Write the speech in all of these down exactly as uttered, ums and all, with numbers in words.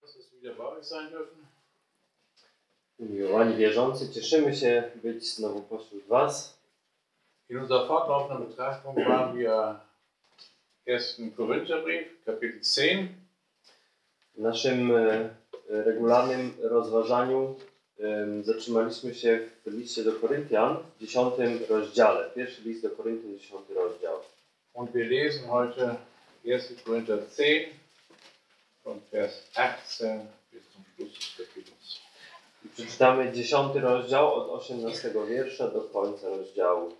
Umiłowani wierzący, cieszymy się być znowu pośród Was. In unserer fortlaufenden Betrachtung waren wir ersten Korintherbrief, Kapitel zehn. W naszym e, regularnym rozważaniu e, zatrzymaliśmy się w liście do Koryntian w dziesiątym rozdziale. Pierwszy list do Koryntian, dziesiąty rozdział. Und wir lesen heute ersten Korinther zehn, von Vers achtzehn bis zum Schluss des Kapitels. I przeczytamy dziesiąty rozdział od osiemnastego wiersza do końca rozdziału.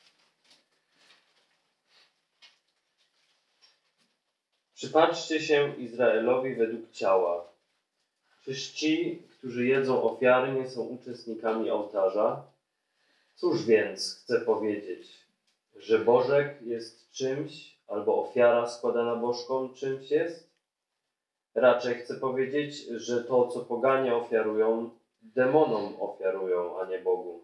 Przypatrzcie się Izraelowi według ciała. Czyż ci, którzy jedzą ofiary, nie są uczestnikami ołtarza? Cóż więc chcę powiedzieć? Że bożek jest czymś, albo ofiara składana bożkom czymś jest? Raczej chcę powiedzieć, że to, co poganie ofiarują, demonom ofiarują, a nie Bogu.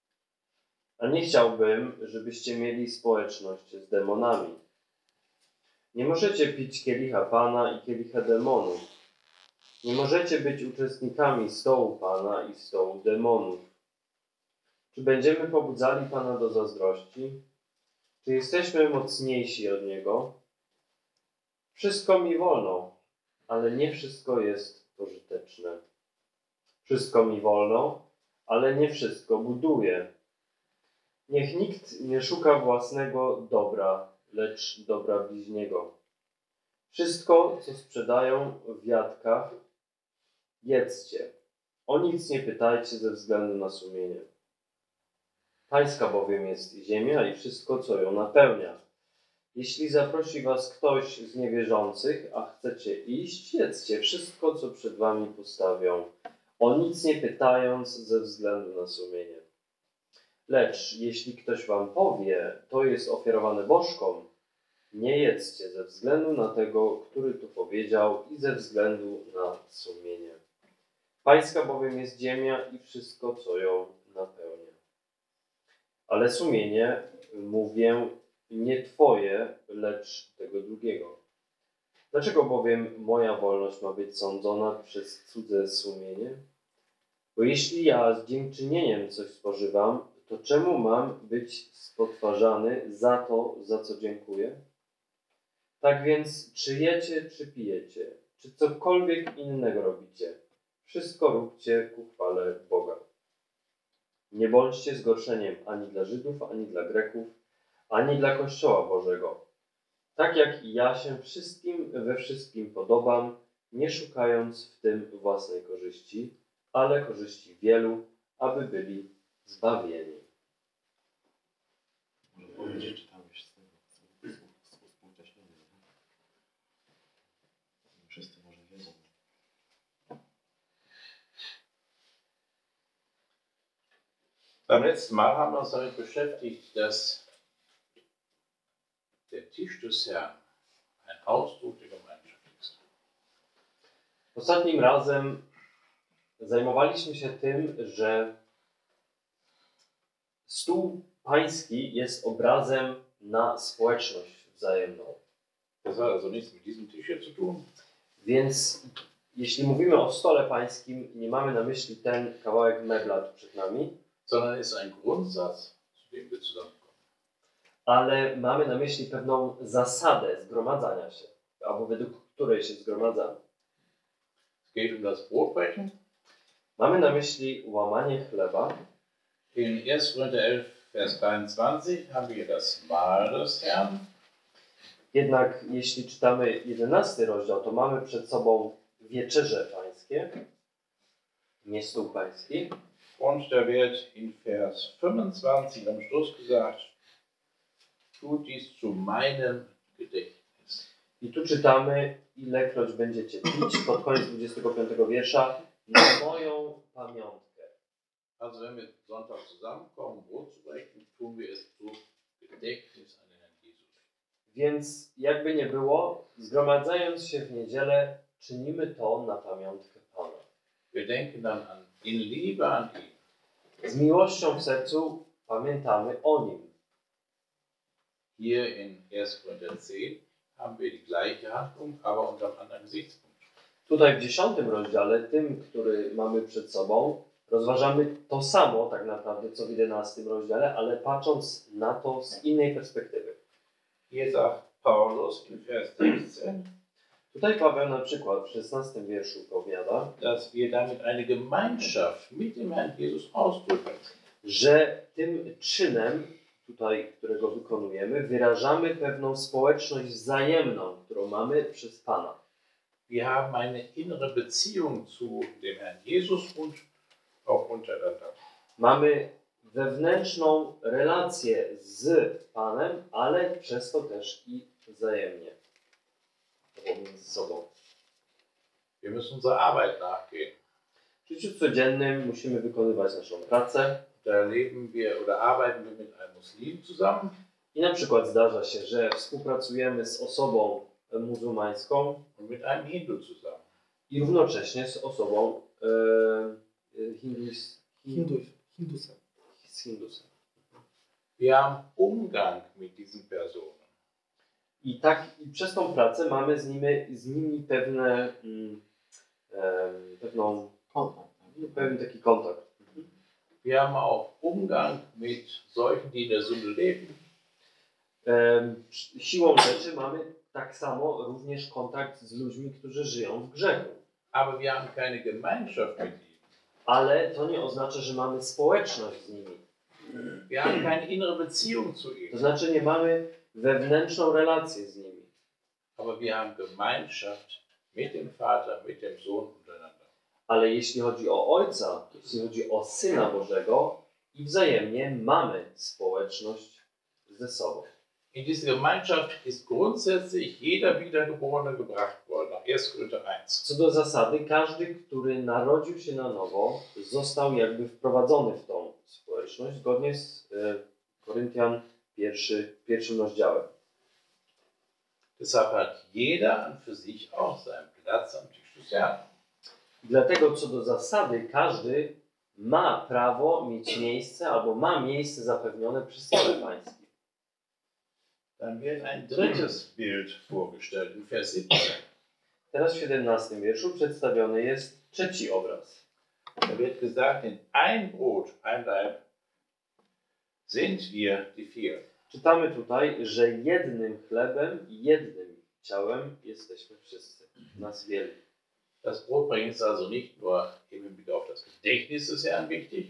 A nie chciałbym, żebyście mieli społeczność z demonami. Nie możecie pić kielicha Pana i kielicha demonów. Nie możecie być uczestnikami stołu Pana i stołu demonów. Czy będziemy pobudzali Pana do zazdrości? Czy jesteśmy mocniejsi od Niego? Wszystko mi wolno, ale nie wszystko jest pożyteczne. Wszystko mi wolno, ale nie wszystko buduje. Niech nikt nie szuka własnego dobra, lecz dobra bliźniego. Wszystko, co sprzedają w jadkach, jedzcie. O nic nie pytajcie ze względu na sumienie. Pańska bowiem jest ziemia i wszystko, co ją napełnia. Jeśli zaprosi was ktoś z niewierzących, a chcecie iść, jedzcie wszystko, co przed wami postawią, o nic nie pytając ze względu na sumienie. Lecz jeśli ktoś wam powie, to jest ofiarowane bożkom, nie jedzcie ze względu na tego, który to powiedział i ze względu na sumienie. Pańska bowiem jest ziemia i wszystko, co ją napełnia. Ale sumienie, mówię, nie twoje, lecz tego drugiego. Dlaczego bowiem moja wolność ma być sądzona przez cudze sumienie? Bo jeśli ja z dziękczynieniem coś spożywam, to czemu mam być spotwarzany za to, za co dziękuję? Tak więc, czy jecie, czy pijecie, czy cokolwiek innego robicie, wszystko róbcie ku chwale Boga. Nie bądźcie zgorszeniem ani dla Żydów, ani dla Greków, ani dla Kościoła Bożego. Tak jak i ja się wszystkim we wszystkim podobam, nie szukając w tym własnej korzyści, ale korzyści wielu, aby byli zbawieni. Może powiedzieć, czytałeś z tego współcześnienia. Wszyscy może wiedzą. Beim letzten Mal haben wir uns damit beschäftigt, dass der Tisch des Herrn ein Ausdruck der Gemeinschaft ist. Ostatnim razem zajmowaliśmy się tym, że stół pański jest obrazem na społeczność wzajemną. Das hat also nichts mit diesem Tisch hier zu tun. Więc jeśli mówimy o stole pańskim, nie mamy na myśli ten kawałek mebla tu przed nami, sondern ist ein Grundsatz, zu dem wir zusammenkommen. ale mamy na myśli pewną zasadę zgromadzania się, albo według której się zgromadzamy. Es geht um das Brotbrechen. Mamy na myśli łamanie chleba. In ersten Korinther elf, Vers dreiundzwanzig haben wir das Mahl des Herrn. Jednak jeśli czytamy jedenasty rozdział, to mamy przed sobą wieczerze pańskie, nie stół pański. Und da wird in Vers fünfundzwanzig am Schluss gesagt, tut dies zu meinem Gedächtnis. I tu czytamy, ilekroć będziecie pić, pod koniec dwudziestego piątego wiersza, na moją pamiątkę. Also wenn wir Sonntag zusammenkommen, Brot zu brechen, tun wir es zu Gedächtnis an den Herrn Jesus. Więc jakby nie było, zgromadzając się w niedzielę, czynimy to na pamiątkę Pana. Wir denken dann an, in Liebe an ihn. Z miłością w sercu pamiętamy o Nim. Hier in ersten Korinther zehn haben wir die gleiche Handlung, aber unter einem anderen Gesichtspunkt. Tutaj w dziesiątym rozdziale, tym, który mamy przed sobą, rozważamy to samo tak naprawdę, co w jedenastym rozdziale, ale patrząc na to z innej perspektywy. Hier sagt Paulus in Vers sechzehn, Tutaj Paweł na przykład w szesnastym wierszu powiada, dass wir damit eine Gemeinschaft mit dem Herrn Jesus ausdrücken. że tym czynem, tutaj, którego wykonujemy, wyrażamy pewną społeczność wzajemną, którą mamy przez Pana. Wir haben eine innere Beziehung zu dem Herrn Jesus und auch untereinander. Mamy wewnętrzną relację z Panem, ale przez to też i wzajemnie, albo między sobą. Wir müssen unserer Arbeit nachgehen. W życiu codziennym musimy wykonywać naszą pracę Da leben wir oder arbeiten wir mit einem Muslim zusammen. i na przykład zdarza się, że współpracujemy z osobą muzułmańską Und mit einem Hindu zusammen. i równocześnie z osobą e, e, hindus, Hindus, Hindusem. z Hindusem. Wir haben Umgang mit diesen Personen. I tak i przez tą pracę mamy z nimi, z nimi pewne, mm, em, pewną, Kontakt. pewien taki kontakt. Wir haben auch Umgang mit solchen, die in der Sünde leben. Em, siłą rzeczy mamy tak samo również kontakt z ludźmi, którzy żyją w grzechu. Aber wir haben keine Gemeinschaft mit ihnen. Ale to nie oznacza, że mamy społeczność z nimi. Wir haben keine innere Beziehung zu To ihnen. znaczy nie mamy wewnętrzną relację z nimi. Aber wir haben Gemeinschaft mit dem Vater, mit dem Sohn untereinander. Ale jeśli chodzi o Ojca, jeśli chodzi o Syna Bożego i wzajemnie mamy społeczność ze sobą. In diese Gemeinschaft ist grundsätzlich jeder Wiedergeborene gebracht worden, nach erster Korinther eins. Co do zasady, każdy, który narodził się na nowo, został jakby wprowadzony w tą społeczność, zgodnie z e, Koryntian pierwszy, pierwszym rozdziałem. Deshalb hat jeder an für sich auch seinen Platz am Tisch des Herrn. Dlatego co do zasady, każdy ma prawo mieć miejsce albo ma miejsce zapewnione przy stole pańskim. Dann wird ein drittes Bild vorgestellt in Vers siebzehn. Teraz w siedemnastym wierszu przedstawiony jest trzeci obraz. Da wird gesagt, in ein Brot, ein Leib sind wir die vier. Czytamy tutaj, że jednym chlebem i jednym ciałem jesteśmy wszyscy, nas wielu. Das Brotbrechen ist also nicht nur im Hinblick auf das Gedächtnis des Herrn wichtig,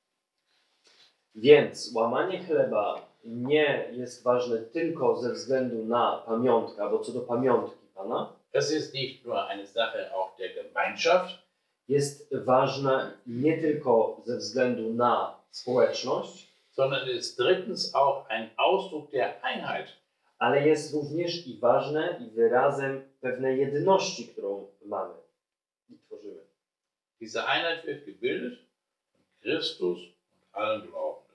Więc łamanie chleba nie jest ważne tylko ze względu na pamiątkę, albo co do pamiątki Pana. es ist nicht nur eine Sache auch der Gemeinschaft, Jest ważne nie tylko ze względu na społeczność, sondern es ist drittens auch ein Ausdruck der Einheit. ale jest również i ważne i wyrazem pewnej jedności, którą mamy i tworzymy. Diese Einheit wird gebildet von Christus und allen Glaubenden.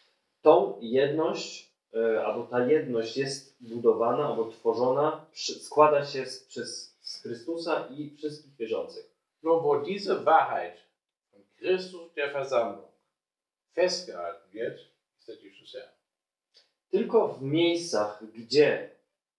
Tą jedność, e, albo ta jedność jest budowana albo tworzona, przy, składa się z, przez, z Chrystusa i wszystkich wierzących. Nur wo diese Wahrheit von Christus der Versammlung festgehalten wird, ist der Tisch des Herrn. Tylko w miejscach, gdzie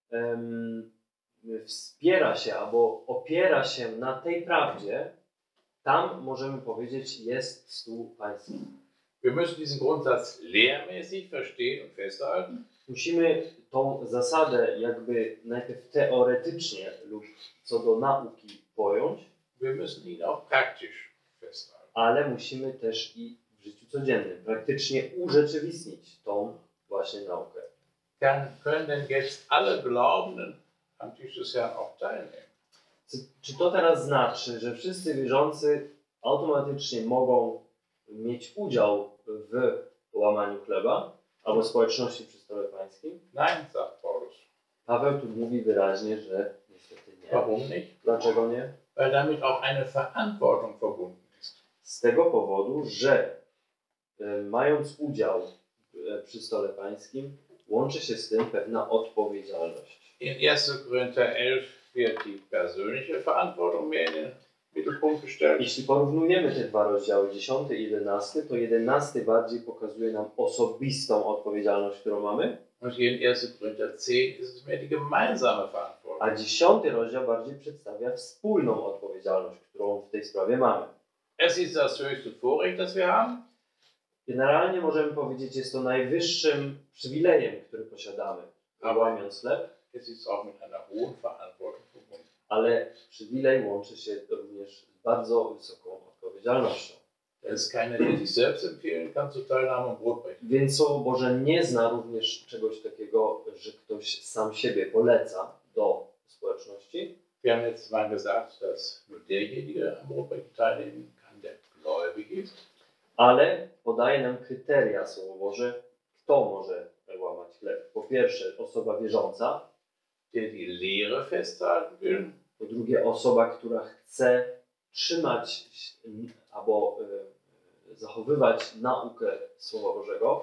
em, wspiera się albo opiera się na tej prawdzie, tam możemy powiedzieć, jest stół pański. Wir müssen diesen Grundsatz lehrmäßig verstehen und festhalten. Musimy tą zasadę jakby najpierw teoretycznie lub co do nauki pojąć, Wir müssen ihn auch praktisch festhalten. ale musimy też i w życiu codziennym praktycznie urzeczywistnić tą właśnie naukę. Dann können denn jetzt alle Glaubenden am Tisch des Herrn auch teilnehmen? Czy, czy to teraz znaczy, że wszyscy wierzący automatycznie mogą mieć udział w łamaniu chleba albo społeczności przy stole pańskim? Nein, sagt Paulus. Paweł tu mówi wyraźnie, że niestety nie. Warum nicht? Dlaczego nie? Weil damit auch eine Verantwortung verbunden ist. Z tego powodu, że e, mając udział e, przy stole pańskim, łączy się z tym pewna odpowiedzialność. In erster Korinther elf wird die persönliche Verantwortung mehr in den Mittelpunkt gestellt. Jeśli porównujemy te dwa rozdziały, dziesiąty i jedenasty, to jedenasty bardziej pokazuje nam osobistą odpowiedzialność, którą mamy, Und hier in erster Korinther zehn ist es mehr die gemeinsame Verantwortung. A dziesiąty rozdział bardziej przedstawia wspólną odpowiedzialność, którą w tej sprawie mamy. Es ist das höchste Vorrecht, das wir haben. Generalnie możemy powiedzieć, jest to najwyższym przywilejem, który posiadamy, łamiąc chleb, Es ist auch mit einer hohen Verantwortung verbunden. ale przywilej łączy się również z bardzo wysoką odpowiedzialnością. Es ist keiner, der sich selbst empfehlen kann zur Teilnahme am Brotbrechen. Więc Słowo Boże nie zna również czegoś takiego, że ktoś sam siebie poleca do społeczności. Wir haben jetzt mal gesagt, dass nur derjenige am Brotbrechen teilnehmen kann, der gläubig ist. Ale podaje nam kryteria Słowo Boże, kto może łamać chleb. Po pierwsze osoba wierząca, Der die Lehre festhalten will, po drugie osoba, która chce trzymać albo y, zachowywać naukę Słowa Bożego,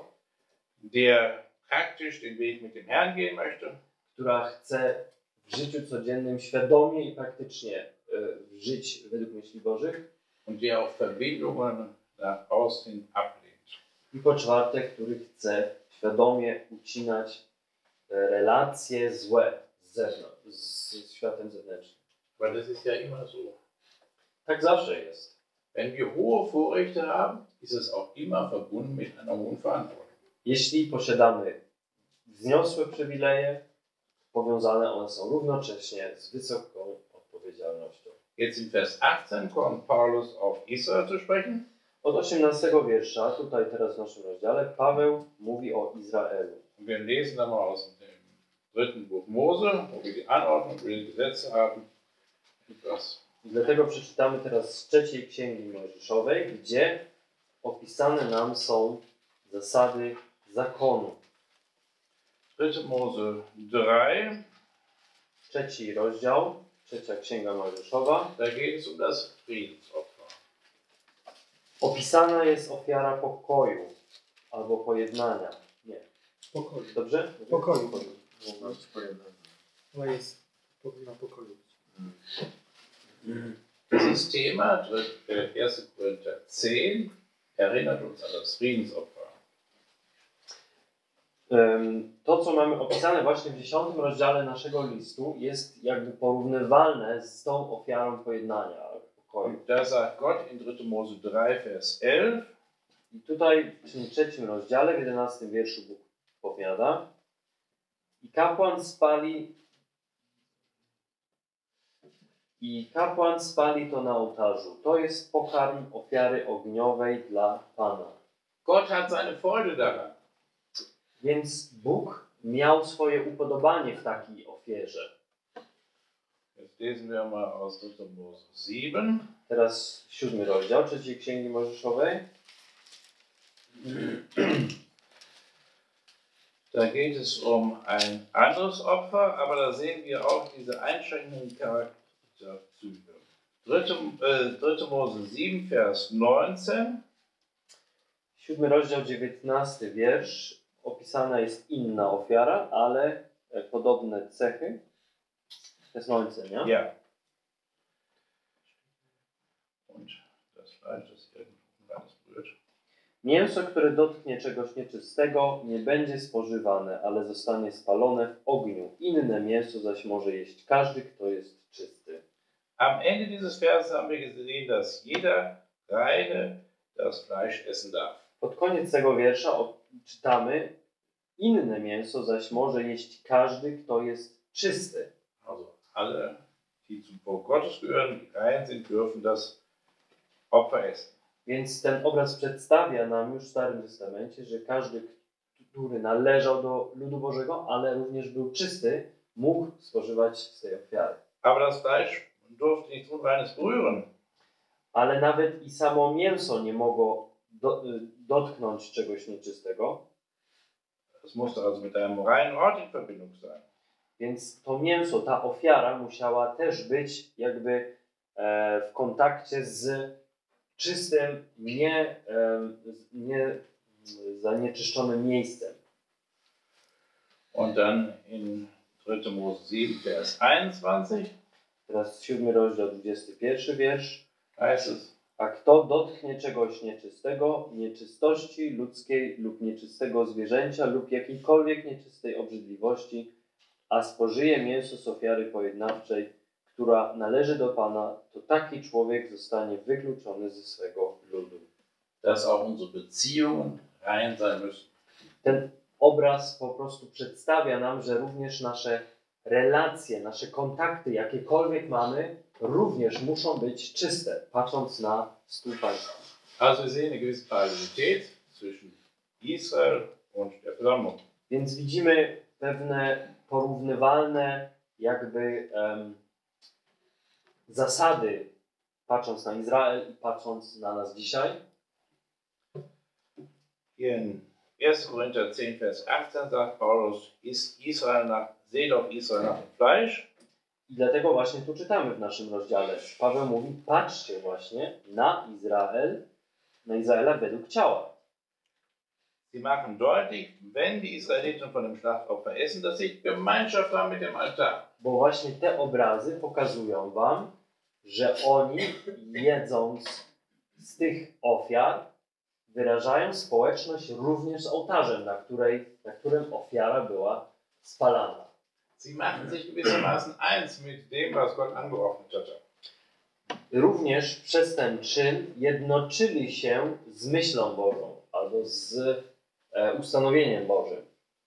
der praktisch den Weg mit dem Herrn gehen möchte. która chce w życiu codziennym świadomie i praktycznie y, żyć według myśli Bożych. Und der auch Verbindungen nach außen ablehnt. I po czwarte, który chce świadomie ucinać e, relacje złe z zewnątrz, z światem zewnętrznym. Weil das ist ja immer so. Tak zawsze jest. Wenn wir hohe Vorrechte haben, ist es auch immer verbunden mit einer hohen Verantwortung. Jeśli posiadamy wzniosłe przywileje, powiązane one są równocześnie z wysoką odpowiedzialnością. Jetzt in Vers achtzehn kommt Paulus auf Israel zu sprechen. Od osiemnastego wiersza, tutaj teraz w naszym rozdziale, Paweł mówi o Izraelu. Und wir lesen da mal aus dem dritten Buch Mose, wo wir die Anordnung und die Gesetze haben. Etwas. I dlatego przeczytamy teraz z trzeciej Księgi Mojżeszowej, gdzie opisane nam są zasady zakonu. dritte Mose drei, Trzeci rozdział, trzecia Księga Mojżeszowa. da geht es um das Friedensopfer. Opisana jest ofiara pokoju albo pojednania. Nie. Pokoju. Dobrze? Pokoju. No, To jest na pokoju. Dieses Thema, dritt- äh, erster Korinther zehn, erinnert uns an das Friedensopfer. Ym, To, co mamy opisane właśnie w dziesiątym rozdziale naszego listu, jest jakby porównywalne z tą ofiarą pojednania albo pokoju. Und da sagt Gott in dritte Mose drei, Vers elf, I tutaj w tym trzecim rozdziale, w jedenastym wierszu Bóg powiada: I kapłan spali I kapłan spali to na ołtarzu. To jest pokarm ofiary ogniowej dla Pana. Gott hat seine Freude daran. Więc Bóg miał swoje upodobanie w takiej ofierze. Jetzt lesen wir mal aus dritte Mose sieben. Teraz siódmy rozdział trzeciej Księgi Mojżeszowej. Da geht es um ein anderes Opfer, aber da sehen wir auch diese einschränkenden Charakterzüge. Dritte, äh, dritte Mose sieben, Vers neunzehn. Siódmy rozdział, dziewiętnasty wiersz. Opisana jest inna ofiara, ale e, podobne cechy. To jest nońce, nie? Ja. Und das Fleisch, das irgendwo reines berührt. Mięso, które dotknie czegoś nieczystego, nie będzie spożywane, ale zostanie spalone w ogniu. Inne mięso zaś może jeść każdy, kto jest czysty. Am Ende dieses Verses haben wir gesehen, dass jeder Reine das Fleisch essen darf. Pod koniec tego wiersza o- czytamy: inne mięso zaś może jeść każdy, kto jest czysty. Also alle, die zum Volk Gottes gehören, die rein sind, dürfen das Opfer essen. Więc ten obraz przedstawia nam już w Starym Testamencie, że każdy, który należał do ludu Bożego, ale również był czysty, mógł spożywać z tej ofiary. Aber das Fleisch durfte nichts Unreines berühren. Ale nawet i samo mięso nie mogło do, y, dotknąć czegoś nieczystego, Es musste also mit einem reinen Ort in Verbindung sein. więc to mięso, ta ofiara musiała też być jakby e, w kontakcie z czystym, nie, e, nie zanieczyszczonym miejscem. Und dann in dritte Mose sieben, Vers einundzwanzig Teraz siódmy rozdział, dwudziesty pierwszy wiersz. heißt es, A kto dotknie czegoś nieczystego, nieczystości ludzkiej lub nieczystego zwierzęcia lub jakiejkolwiek nieczystej obrzydliwości, a spożyje mięso z ofiary pojednawczej, która należy do Pana, to taki człowiek zostanie wykluczony ze swego ludu. Dass auch unsere Beziehungen rein sein müssen. Ten obraz po prostu przedstawia nam, że również nasze relacje, nasze kontakty, jakiekolwiek mamy, również muszą być czyste, patrząc na stół pański. Also wir sehen eine gewisse Parallelität zwischen Israel und der Versammlung. Więc widzimy pewne porównywalne jakby um, zasady, patrząc na Izrael i patrząc na nas dzisiaj. Hier in erster Korinther zehn, Vers achtzehn sagt Paulus, ist Israel nach, seht auf Israel nach dem Fleisch. I dlatego właśnie tu czytamy w naszym rozdziale. Paweł mówi, patrzcie właśnie na Izrael, na Izraela według ciała. Sie machen deutlich, wenn die Israeliten von dem Schlachtopfer essen, dass sie Gemeinschaft haben mit dem Altar. Bo właśnie te obrazy pokazują wam, że oni jedząc z tych ofiar wyrażają społeczność również z ołtarzem, na, której, na którym ofiara była spalana. Sie machen sich gewissermaßen eins mit dem, was Gott angeordnet hatte. Również przez ten czyn jednoczyli się z myślą Bożą, albo z e, ustanowieniem Bożym.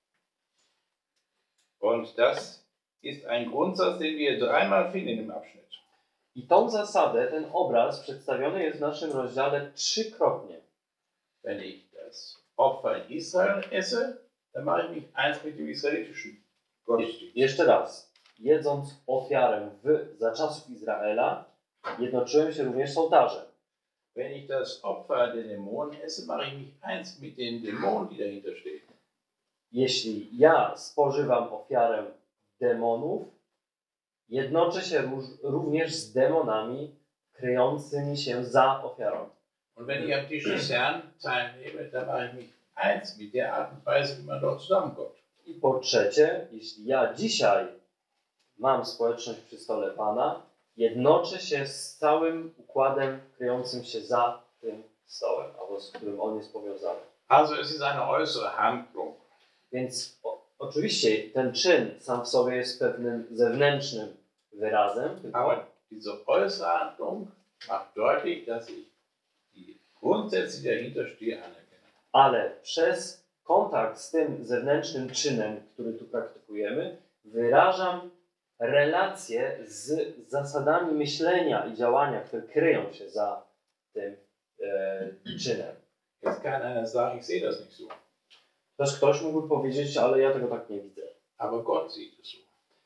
Und das ist ein Grundsatz, den wir dreimal finden im Abschnitt. I tą zasadę, ten obraz przedstawiony jest w naszym rozdziale trzykrotnie. Wenn ich das Opfer in Israel esse, dann mache ich mich eins mit dem israelitischen Gottesdienst. Jeszcze raz. Jedząc ofiarę w, za czasów Izraela, jednoczyłem się również z ołtarzem. Wenn ich das Opfer der Dämonen esse, mache ich mich eins mit den Dämonen, die dahinter stehen. Jeśli ja spożywam ofiarę demonów, jednoczę się róż, również z demonami kryjącymi się za ofiarą. Und wenn ich am Tisch des Herrn teilnehme, dann mache ich mich eins mit der Art und Weise, wie man dort zusammenkommt. I po trzecie, jeśli ja dzisiaj mam społeczność przy stole Pana, jednoczę się z całym układem kryjącym się za tym stołem, albo z którym on jest powiązany. Also es ist eine äußere Handlung. Więc o, oczywiście ten czyn sam w sobie jest pewnym zewnętrznym wyrazem, tylko, Aber diese äußere Handlung macht deutlich, dass ich die Grundsätze, die dahinter stehen, anerkenne. ale przez kontakt z tym zewnętrznym czynem, który tu praktykujemy, wyrażam relacje z zasadami myślenia i działania, które kryją się za tym e, czynem. Jetzt kann einer sagen, ich sehe das nicht so. Też ktoś mógłby powiedzieć, ale ja tego tak nie widzę. Aber Gott sieht es so.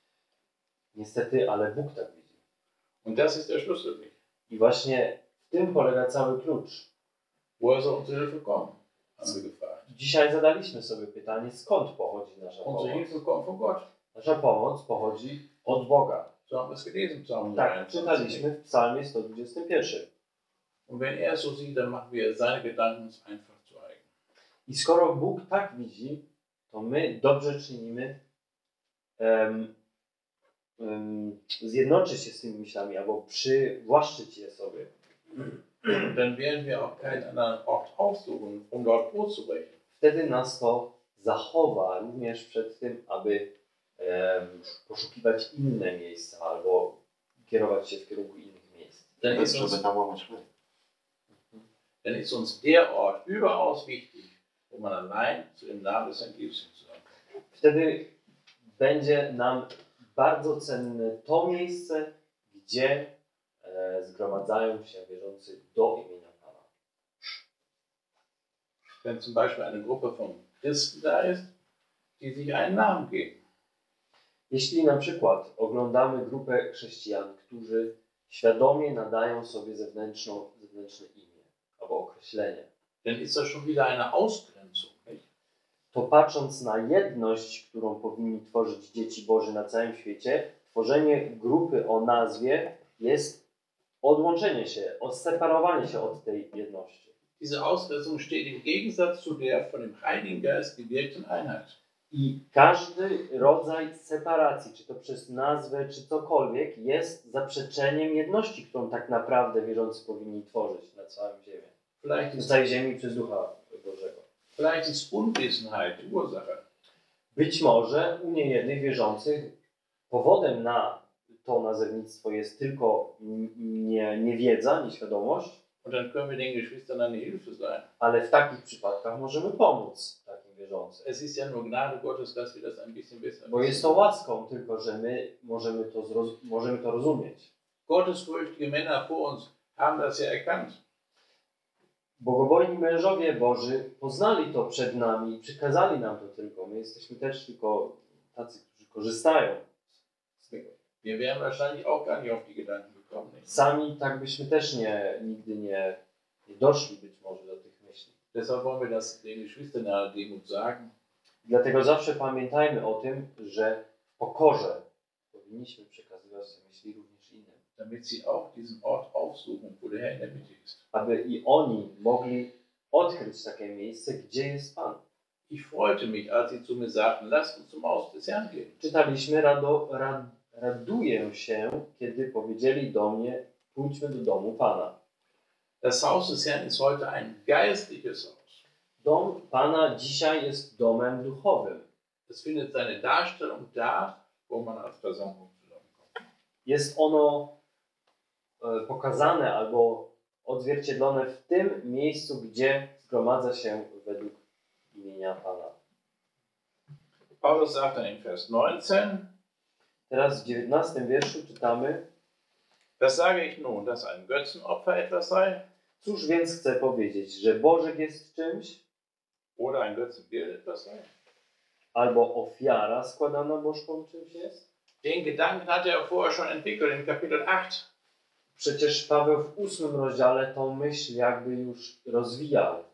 Niestety, ale Bóg tak widzi. Und das ist der Schlüssel. I właśnie w tym polega cały klucz. Woher soll unsere Hilfe kommen? Haben wir gefragt. Dzisiaj zadaliśmy sobie pytanie, skąd pochodzi nasza Unsere pomoc. Hilfe kommt von Gott. Nasza pomoc pochodzi od Boga. So haben wir es gelesen im Psalm Tak, dreiundzwanzig. czytaliśmy w psalmie sto dwudziestym pierwszym. Und wenn er es so sieht, dann machen wir seine Gedanken uns einfach zu eigen. I skoro Bóg tak widzi, to my dobrze czynimy um, um, zjednoczyć się z tymi myślami albo przywłaszczyć je sobie. Dann werden wir auch keinen anderen Ort aufsuchen, um dort Brot zu brechen. Wtedy nas to zachowa również przed tym, aby um, poszukiwać inne miejsca albo kierować się w kierunku innych miejsc. Dann ist, żeby uns, tam łamać chleb. dann ist uns der Ort überaus wichtig, wo man allein zu dem Namen des Herrn Jesus zusammenkommt. Wtedy będzie nam bardzo cenne to miejsce, gdzie e, zgromadzają się wierzący do imienia Pana. Wenn zum Beispiel eine Gruppe von Christen da ist, die sich einen Namen geben. Jeśli na przykład oglądamy grupę chrześcijan, którzy świadomie nadają sobie zewnętrzną, zewnętrzne imię albo określenie, Dann ist das schon wieder eine Ausgrenzung. Nicht? to patrząc na jedność, którą powinni tworzyć dzieci Boże na całym świecie, tworzenie grupy o nazwie jest odłączenie się, odseparowanie się od tej jedności. Diese Ausgrenzung steht im Gegensatz zu der von dem Heiligen Geist gewirkten Einheit. I każdy rodzaj separacji, czy to przez nazwę, czy cokolwiek, jest zaprzeczeniem jedności, którą tak naprawdę wierzący powinni tworzyć na całym ziemi. Vielleicht Na ist, całej ziemi przez Ducha Bożego. vielleicht ist Unwissenheit die Ursache. Być może u niejednych wierzących powodem na to nazewnictwo jest tylko nie, niewiedza, nieświadomość, Und dann können wir den Geschwistern eine Hilfe sein. ale w takich przypadkach możemy pomóc takim wierzącym. Es ist ja nur Gnade Gottes, dass wir das ein bisschen besser Bo jest to łaską tylko, że my możemy to, zroz- możemy to rozumieć. Gottesfürchtige Männer vor uns haben das ja erkannt. Bogobojni mężowie Boży poznali to przed nami i przykazali nam to tylko. My jesteśmy też tylko tacy, którzy korzystają z tego. Wir wären wahrscheinlich auch gar nicht auf die Gedanken gekommen. Nicht? Sami tak byśmy też nie, nigdy nie, nie doszli być może do tych myśli. Deshalb wollen wir das den Geschwistern in der Demut sagen. Dlatego zawsze pamiętajmy o tym, że w pokorze powinniśmy przekazywać te myśli również innym. Damit sie auch diesen Ort aufsuchen, wo der Herr in der Mitte ist. Aby i oni mogli odkryć takie miejsce, gdzie jest Pan. Ich freute mich, als sie zu mir sagten, lasst uns zum Haus des Herrn gehen. Czytaliśmy, rado, rad, raduję się, kiedy powiedzieli do mnie, pójdźmy do domu Pana. Das Haus des Herrn ist heute ein geistliches Haus. Dom Pana dzisiaj jest domem duchowym. Es findet seine Darstellung da, wo man als Versammlung zusammenkommt. Jest ono e, pokazane albo odzwierciedlone w tym miejscu, gdzie zgromadza się według imienia Pana. Paulus sagt dann in Vers neunzehn, Teraz w dziewiętnastym wierszu czytamy: das sage ich nun, dass ein Götzenopfer etwas sei, Cóż więc chcę powiedzieć, że Bożek jest czymś, oder ein Götzenbild etwas sei? albo ofiara składana bożkom czymś jest? Den Gedanken hat er vorher schon entwickelt in Kapitel acht. Przecież Paweł w ósmym rozdziale tą myśl jakby już rozwijał.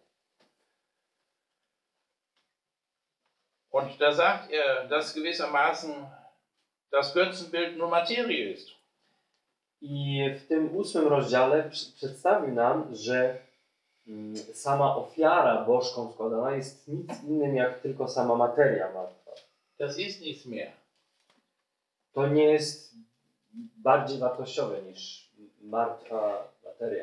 Und da sagt er, dass gewissermaßen das Götzenbild nur Materie ist. I w tym ósmym rozdziale pr- przedstawił nam, że mm, sama ofiara bożką składana jest nic innym jak tylko sama materia martwa. Das ist nichts mehr. To nie jest bardziej wartościowe niż martwa materia.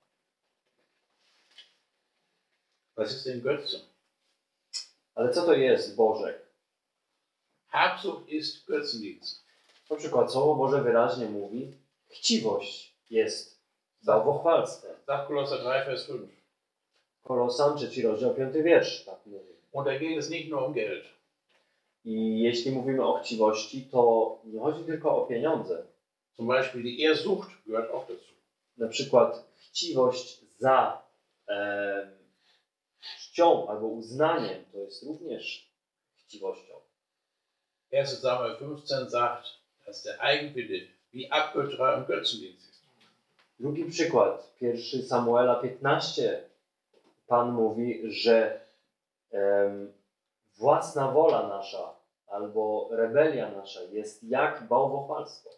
Was ist denn Götze? Ale co to jest Bożek? Habsucht ist Götzendienst. Na przykład Słowo Boże wyraźnie mówi, chciwość jest bałwochwalstwem. Sagt Kolosser drei, Vers fünf. Kolosan, trzeci rozdział, piąty wiersz, tak mówi. Und da geht es nicht nur um Geld. I jeśli mówimy o chciwości, to nie chodzi tylko o pieniądze. Zum Beispiel die Ehrsucht gehört auch dazu. Na przykład chciwość za e, czcią albo uznaniem, to jest również chciwością. erster Samuel fünfzehn sagt, dass der Eigenwille wie Abgötterei und Götzendienst ist. Drugi przykład, pierwszy Samuela piętnaście, Pan mówi, że em, własna wola nasza albo rebelia nasza jest jak bałwochwalstwo.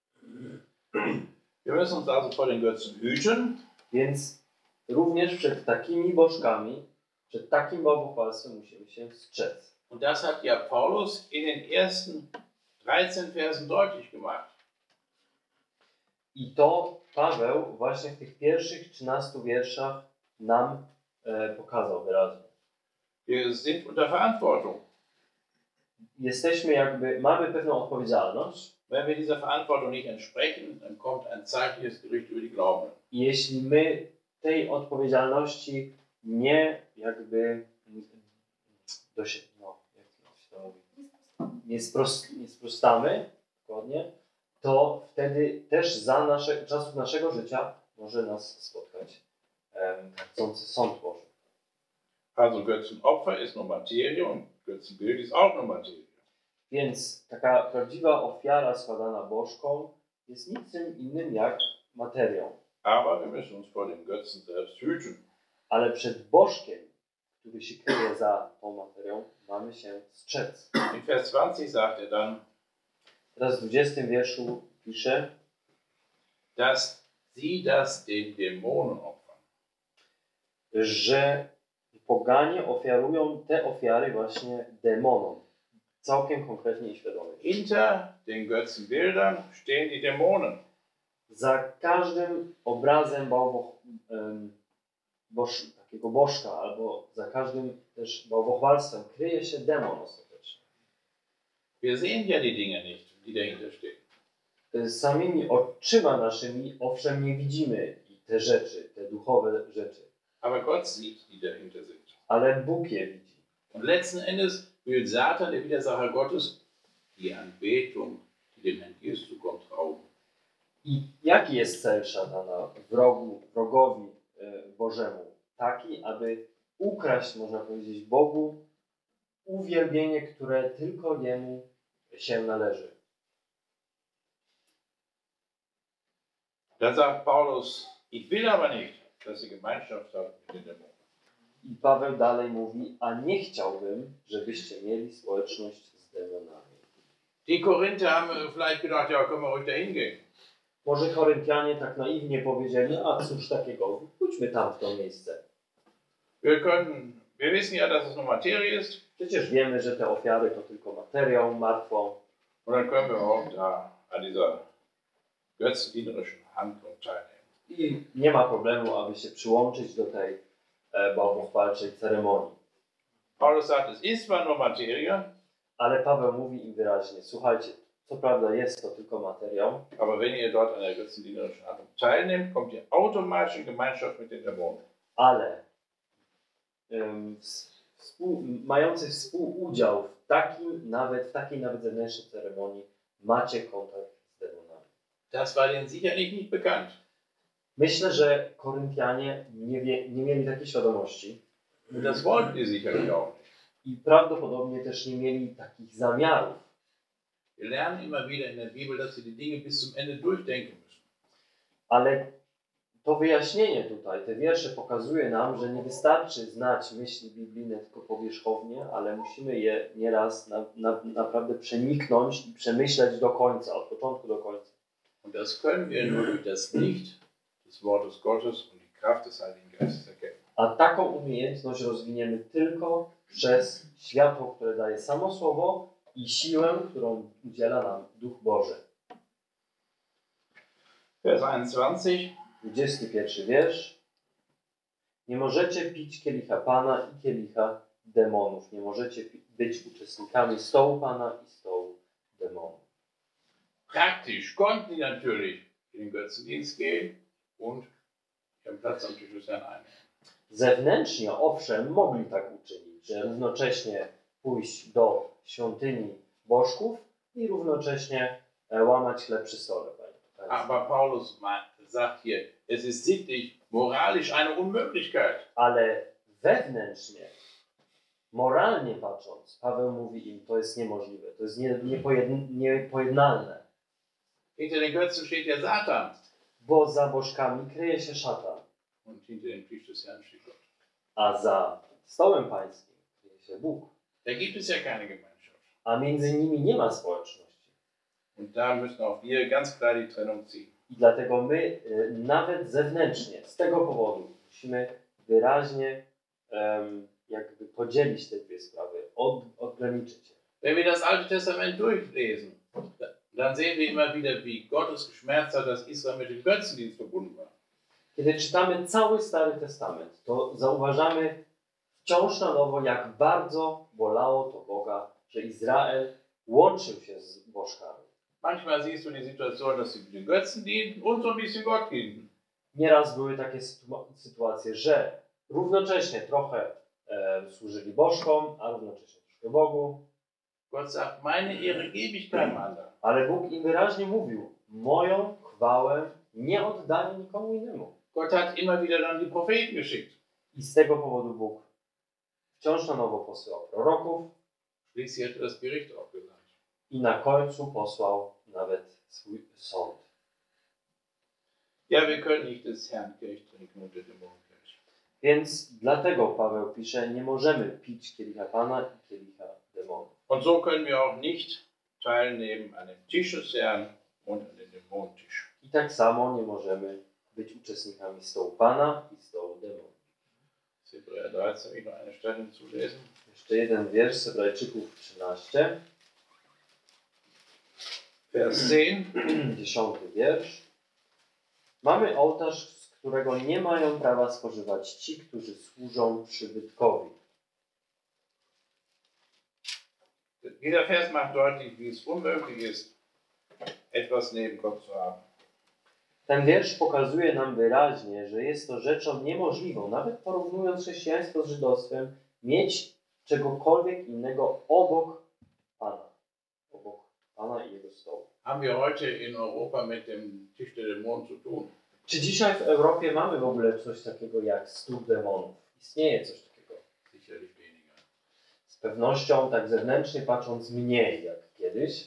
Wir müssen uns also vor den Götzen hüten. Więc również przed takimi bożkami, przed takim bałwochwalstwem musimy się strzec. Und das hat ja Paulus in den ersten dreizehn Versen deutlich gemacht. I to Paweł właśnie w tych pierwszych trzynastu wierszach nam e, pokazał wyraźnie. Wir sind unter Verantwortung. Jesteśmy jakby, mamy pewną odpowiedzialność. Wenn wir dieser Verantwortung nicht entsprechen, dann kommt ein zeitliches Gericht über die Glaubenden. I jeśli my tej odpowiedzialności nie jakby do się, no, jak się to mówi, nie, spros, nie sprostamy, dokładnie, to wtedy też za nasze, czasów naszego życia może nas spotkać um, chcący sąd Boży. Also Götzenopfer ist nur Materie und Götzenbild ist auch nur Materie. Więc taka prawdziwa ofiara składana bożkom jest niczym innym jak materią. Aber wir müssen uns vor dem Götzen selbst hüten. Ale przed bożkiem, który się kryje za tą materią, mamy się strzec. In Vers zwanzig sagt er dann, Teraz w dwudziestym wierszu pisze, dass sie das den Dämonen opfern. że poganie ofiarują te ofiary właśnie demonom. Całkiem konkretnie i świadomie. Hinter den Götzenbildern stehen die Dämonen. Za każdym obrazem bałwoch, um, boż, takiego bożka albo za każdym też bałwochwalstwem kryje się demon ostatecznie. Wir sehen ja die Dinge nicht, die dahinter stehen. Samymi oczyma naszymi owszem nie widzimy te rzeczy, te duchowe rzeczy, Aber Gott sieht, die dahinter sind. ale Bóg je widzi. Und letzten Endes will Satan, der Widersacher Gottes, die Anbetung, die dem Herrn Jesus zukommt, rauben. I jaki jest cel szatana, wrogu, wrogowi e, Bożemu? Taki, aby ukraść, można powiedzieć, Bogu uwielbienie, które tylko Jemu się należy. Da sagt Paulus, ich will aber nicht, dass sie Gemeinschaft haben mit den Dämonen. I Paweł dalej mówi, a nie chciałbym, żebyście mieli społeczność z demonami. Die Korinther haben vielleicht gedacht, ja, können wir ruhig da hingehen. Może Koryntianie tak naiwnie powiedzieli, a cóż takiego, pójdźmy tam w to miejsce. Wir können, wir wissen ja, dass es nur Materie ist. Przecież wiemy, że te ofiary to tylko materiał, martwą. Und dann können wir auch da an dieser götzendienerischen Handlung teilnehmen. I nie ma problemu, aby się przyłączyć do tej e, bałwochwalczej ceremonii. Paulus sagt, es ist zwar nur Materie, Ale Paweł mówi im wyraźnie, słuchajcie, co prawda jest to tylko materiał, aber wenn ihr dort an der götzendienerischen Handlung teilnehmt, kommt ihr automatisch in Gemeinschaft mit den Dämonen. ale um, współ, mający współudział w takim, nawet w takiej nawet zewnętrznej ceremonii macie kontakt z demonami. Das war denen sicherlich nicht bekannt. Myślę, że Koryntianie nie, wie, nie mieli takiej świadomości Und das wollten die sicherlich auch nicht. i prawdopodobnie też nie mieli takich zamiarów. Wir lernen immer wieder in der Bibel, dass wir die Dinge bis zum Ende durchdenken müssen. Ale to wyjaśnienie tutaj, te wiersze pokazuje nam, że nie wystarczy znać myśli biblijne tylko powierzchownie, ale musimy je nieraz na, na, naprawdę przeniknąć i przemyśleć do końca, od początku do końca. Und das können wir nur durch das Licht des Wortes Gottes und die Kraft des Heiligen Geistes erkennen. A taką umiejętność rozwiniemy tylko przez światło, które daje samo Słowo i siłę, którą udziela nam Duch Boży. Vers einundzwanzig. dwudziesty pierwszy wiersz. Nie możecie pić kielicha Pana i kielicha demonów. Nie możecie pi- być uczestnikami stołu Pana i stołu demonów. Praktisch konnten die natürlich in den Götzendienst gehen und ihren Platz am Tisch des Herrn einnehmen. Zewnętrznie, owszem, mogli tak uczynić, że równocześnie pójść do świątyni bożków i równocześnie e, łamać chleb przy stole. Aber Paulus ma- sagt hier, es ist sittlich, moralisch eine Unmöglichkeit. Ale wewnętrznie, moralnie patrząc, Paweł mówi im, to jest niemożliwe, to jest nie, niepojed, niepojednalne, Hinter den Götzen steht der Satan bo za bożkami kryje się szatan, und hinter dem Tisch des Herrn steht Gott. a za stołem pańskim kryje się Bóg, Da gibt es ja keine Gemeinschaft. a między nimi nie ma społeczności. Und da müssen auch wir ganz klar die Trennung ziehen. I dlatego my y, nawet zewnętrznie, z tego powodu musimy wyraźnie um, jakby podzielić te dwie sprawy, od, odgraniczyć je. Wenn wir das Alte Testament durchlesen, dann sehen wir immer wieder, wie Gott es geschmerzt hat, dass Israel mit dem Götzendienst verbunden war. Kiedy czytamy cały Stary Testament, to zauważamy wciąż na nowo, jak bardzo bolało to Boga, że Izrael łączył się z bożkami. Manchmal siehst du die Situation, dass sie mit den Götzen dienen und so ein bisschen Gott dienen. Nieraz były takie sytu- sytuacje, że równocześnie trochę e, służyli bożkom, a równocześnie troszkę Bogu. Gott sagt, meine Ehre gebe ich keinem anderen. Ale Bóg im wyraźnie mówił, moją chwałę nie oddaję nikomu innemu. Gott hat immer wieder dann die Propheten geschickt. I z tego powodu Bóg wciąż na nowo posłał proroków Schließlich hat er das Gericht auch gesagt. i na końcu posłał nawet swój sąd. Ja, wir können nicht des Herrn Kirche trinken und der Dämonenkirche. Więc dlatego Paweł pisze, nie możemy pić kielicha Pana i kielicha demonów. Und so können wir auch nicht teilnehmen an dem Tisch des Herrn und an dem Dämonentisch. I tak samo nie możemy być uczestnikami stołu Pana i stołu demonów. Z Hebräer dreizehn will ich noch eine Stelle hinzulesen. Jeszcze jeden wiersz z Hebrajczyków trzynaście, Vers zehn. dziesiąty wiersz. Mamy ołtarz, z którego nie mają prawa spożywać ci, którzy służą przybytkowi. Dieser Vers macht deutlich, wie es unmöglich ist, etwas neben Gott zu haben. Ten wiersz pokazuje nam wyraźnie, że jest to rzeczą niemożliwą, nawet porównując chrześcijaństwo z żydostwem, mieć czegokolwiek innego obok Pana. Obok Pana i Jego stołu. Haben wir heute in Europa mit dem Tisch der Dämonen zu tun? Czy dzisiaj w Europie mamy w ogóle coś takiego jak stół demonów? Istnieje coś takiego? Sicherlich weniger. Z pewnością, tak zewnętrznie patrząc, mniej jak kiedyś.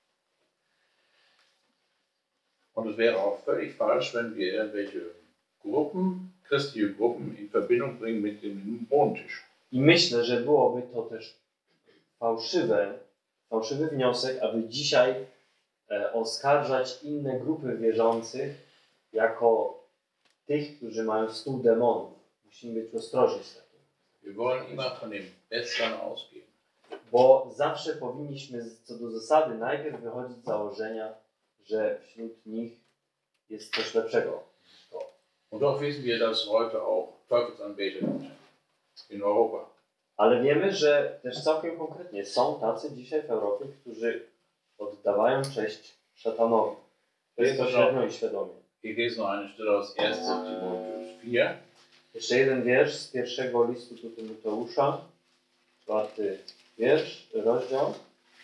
Und es wäre auch völlig falsch, wenn wir irgendwelche Gruppen, christliche Gruppen in Verbindung bringen mit dem Dämonentisch. I myślę, że byłoby to też fałszywe, fałszywy wniosek, aby dzisiaj e, oskarżać inne grupy wierzących jako tych, którzy mają stół demonów. Musimy być ostrożni z takim. Wir wollen immer von dem Besseren ausgehen. Bo zawsze powinniśmy co do zasady najpierw wychodzić z założenia, że wśród nich jest coś lepszego. To. Und doch wissen wir, dass es heute auch Teufelsanbeter gibt in Europa. Ale wiemy, że też całkiem konkretnie są tacy dzisiaj w Europie, którzy oddawają cześć szatanowi. Bezpośrednio i świadomie. Ich lese noch eine Stelle aus erster Timotheus vier. Jeszcze jeden wiersz z pierwszego listu do Tymoteusza. Czwarty wiersz, rozdział.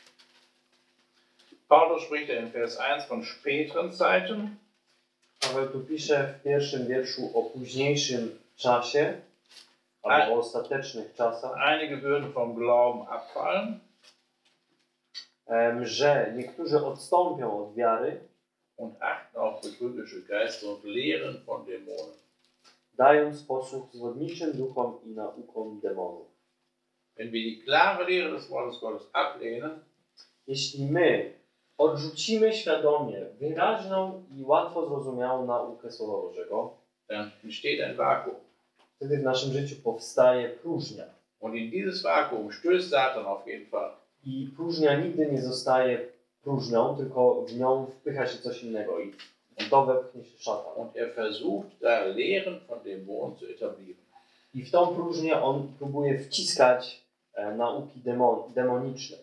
Paulus spricht in Vers eins von späteren Zeiten. Paweł tu pisze w pierwszym wierszu o późniejszym czasie, albo o ostatecznych czasach, Einige würden vom Glauben abfallen em, że niektórzy odstąpią od wiary, und achten auf betrügerische Geister und Lehren von Dämonen. dając posłuch zwodniczym duchom i naukom demonów. Wenn wir die klare Lehre des Wortes Gottes ablehnen, Jeśli my odrzucimy świadomie wyraźną i łatwo zrozumiałą naukę Słowa Bożego, dann entsteht ein Vakuum. wtedy w naszym życiu powstaje próżnia. Und in dieses Vakuum stößt Satan auf jeden Fall. I próżnia nigdy nie zostaje próżnią, tylko w nią wpycha się coś innego i w to wepchnie się szatan. Und er versucht, da Lehren von Dämonen zu etablieren. I w tą próżnię on próbuje wciskać e, nauki demon, demoniczne.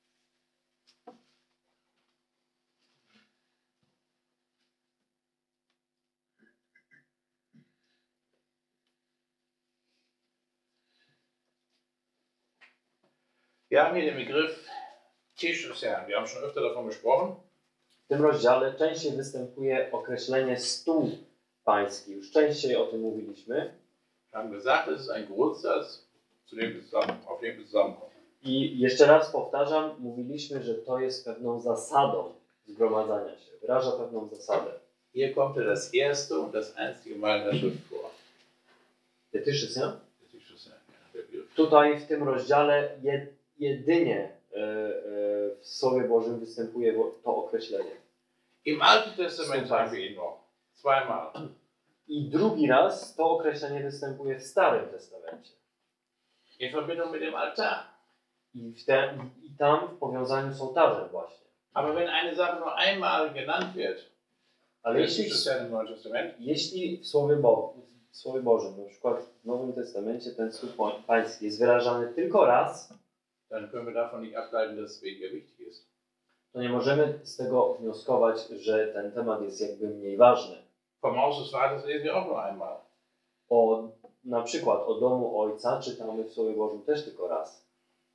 Wir haben hier den Begriff Tisch des Herrn. Wir haben schon öfter davon gesprochen. W tym rozdziale częściej występuje określenie stół pański. Już częściej o tym mówiliśmy. Wir haben gesagt, es ist ein Grundsatz, zu dem wir zusammen, auf dem wir zusammenkommen. I jeszcze raz powtarzam, mówiliśmy, że to jest pewną zasadą zgromadzania się. Wyraża pewną zasadę. Hier kommt er das erste und das einzige Mal in der Schrift vor. Der Tisch ist, ja? Der Tisch des Herrn, ja, der Begriff. Tutaj w tym rozdziale jed, jedynie e, e, w Słowie Bożym występuje wo- to określenie. Im Alten Testament haben wir ihn noch. Zweimal. I drugi raz to określenie występuje w Starym Testamencie. In Verbindung mit dem Altar. I, w te, i, i tam w powiązaniu z ołtarzem właśnie. Aber wenn eine Sache nur einmal genannt wird, Ale der jeśli, Tisch des Herrn im Neuen Testament, jeśli w Słowie, Bo, w Słowie Bożym, na przykład w Nowym Testamencie ten stół pa- pański jest wyrażany tylko raz, dann können wir davon nicht ableiten, dass es weniger wichtig ist. to nie możemy z tego wnioskować, że ten temat jest jakby mniej ważny. Vom Haus des Vaters lesen wir auch nur einmal. O, na przykład o domu Ojca czytamy w Słowie Bożym też tylko raz.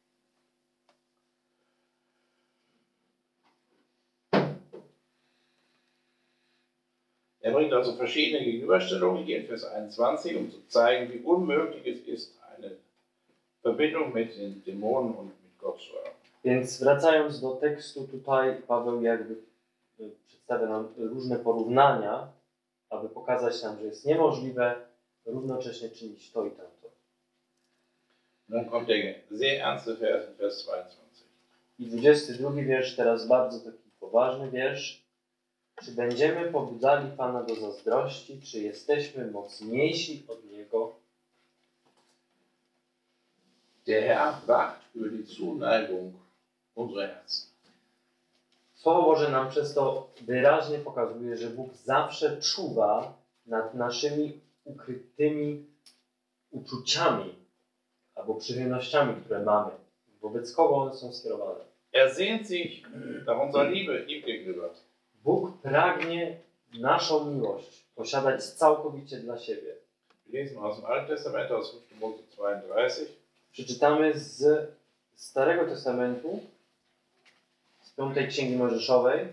Er bringt also verschiedene Gegenüberstellungen hier in Vers einundzwanzig, um zu zeigen, wie unmöglich es ist, eine Verbindung mit den Dämonen und mit Gott zu haben. Więc wracając do tekstu, tutaj Paweł jakby y, przedstawia nam różne porównania, aby pokazać nam, że jest niemożliwe równocześnie czynić to i tamto. Und dann kommt der sehr ernste Vers in Vers zweiundzwanzig. I dwudziesty drugi wiersz, teraz bardzo taki poważny wiersz. Czy będziemy pobudzali Pana do zazdrości, czy jesteśmy mocniejsi od Niego? Der Herr wacht über die Zuneigung unserer Herzen. Słowo Boże nam przez to wyraźnie pokazuje, że Bóg zawsze czuwa nad naszymi ukrytymi uczuciami albo przychylnościami, które mamy. Wobec kogo one są skierowane? Er sehnt sich nach unserer Liebe ihm gegenüber. Bóg pragnie naszą miłość posiadać całkowicie dla siebie. Wir lesen aus dem Alten Testament, aus fünften Mose zweiunddreißig. Przeczytamy z Starego Testamentu, z piątej Księgi Mojżeszowej.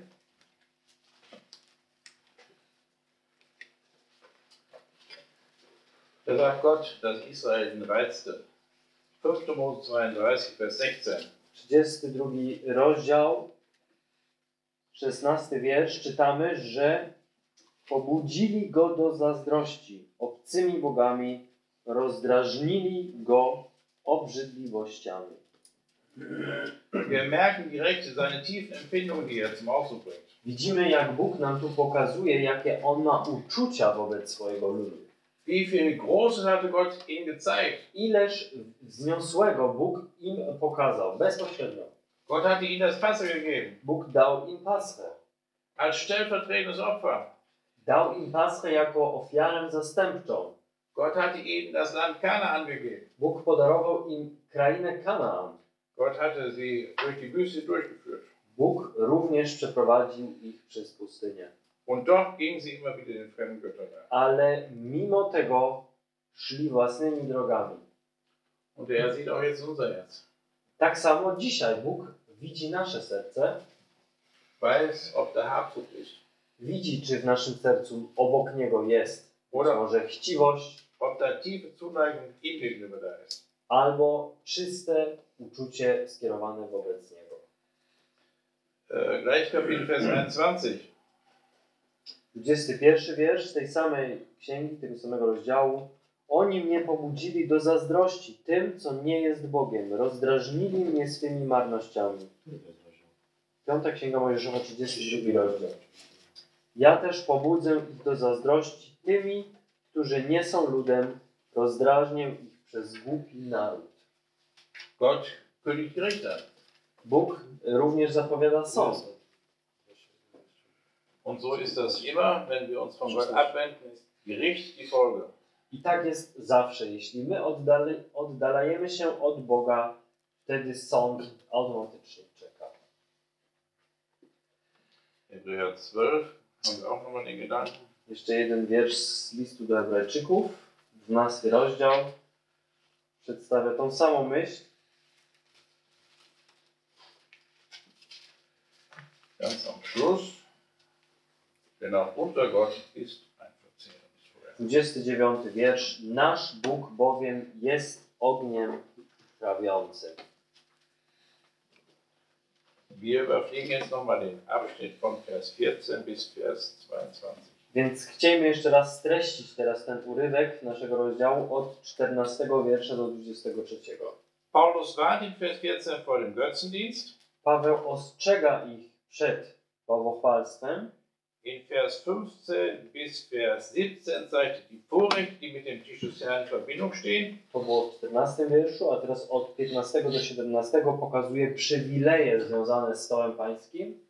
Da sagt Gott, dass Israel ihn reizte. fünften Mose zweiunddreißig, Vers sechzehn. trzydziesty drugi rozdział, szesnasty wiersz, czytamy, że pobudzili go do zazdrości obcymi bogami, rozdrażnili go obrzydliwościami. Wir merken direkt seine tiefen Empfindungen, die er zum Ausdruck bringt. Widzimy, jak Bóg nam tu pokazuje, jakie On ma uczucia wobec swojego ludu. Wie viel Großes hatte Gott ihnen gezeigt. Ileż wzniosłego Bóg im pokazał, bezpośrednio. Gott hatte ihnen das Passe gegeben, Bóg dał im paschę. als stellvertretendes Opfer. Dał im paschę jako ofiarę zastępczą. Gott hatte ihnen das Land Kanaan gegeben. Bóg podarował im krainę Kanaan. Gott hatte sie durch die Wüste durchgeführt. Bóg również przeprowadził ich przez pustynię. Und doch gingen sie immer wieder den fremden Göttern nach. Ale mimo tego szli własnymi drogami. Und er sieht auch jetzt unser Herz. Tak samo dzisiaj Bóg widzi nasze serce. Weiß, ob da Habsucht ist. Widzi, czy w naszym sercu obok Niego jest być Oder- może chciwość, Ob da tiefe Zuneigung ihm gegenüber da ist. albo czyste uczucie skierowane wobec Niego. Äh, gleich Kapitel Vers einundzwanzig. dwudziesty pierwszy wiersz z tej samej księgi, tego samego rozdziału. Oni mnie pobudzili do zazdrości tym, co nie jest Bogiem. Rozdrażnili mnie swymi marnościami. Piąta Księga Mojżeszowa, trzydziesty drugi rozdział. Ja też pobudzę ich do zazdrości tymi, którzy nie są ludem. Rozdrażnię ich przez głupi naród. Gott kündigt Gericht an. Bóg również zapowiada sąd. Und so ist das immer, wenn wir uns von Gott abwenden, ist Gericht die Folge. I tak jest zawsze. Jeśli my oddali, oddalajemy się od Boga, wtedy sąd automatycznie czeka. Hebräer zwölf, haben wir auch nochmal den Gedanken. Jeszcze jeden wiersz z listu do Hebrajczyków, dwunasty rozdział, przedstawia tą samą myśl. Ganz am Schluss. Denn auch unser Gott ist ein verzehrendes Feuer. dwudziesty dziewiąty wiersz. Nasz Bóg bowiem jest ogniem trawiącym. Wir überfliegen jetzt nochmal den Abschnitt von Vers vierzehn bis Vers zweiundzwanzig. Więc chcielibyśmy jeszcze raz streścić teraz ten urywek naszego rozdziału od czternastego wiersza do dwudziestego trzeciego. Paulus warnt in Vers vierzehn vor dem Götzendienst. Paweł ostrzega ich przed bałwochwalstwem. In Vers fünfzehn bis Vers siebzehn zeigt die Vorrechte, die mit dem Tisch des Herrn in Verbindung stehen. To było w czternastym wierszu, a teraz od piętnastego do siedemnastego pokazuje przywileje związane z stołem pańskim.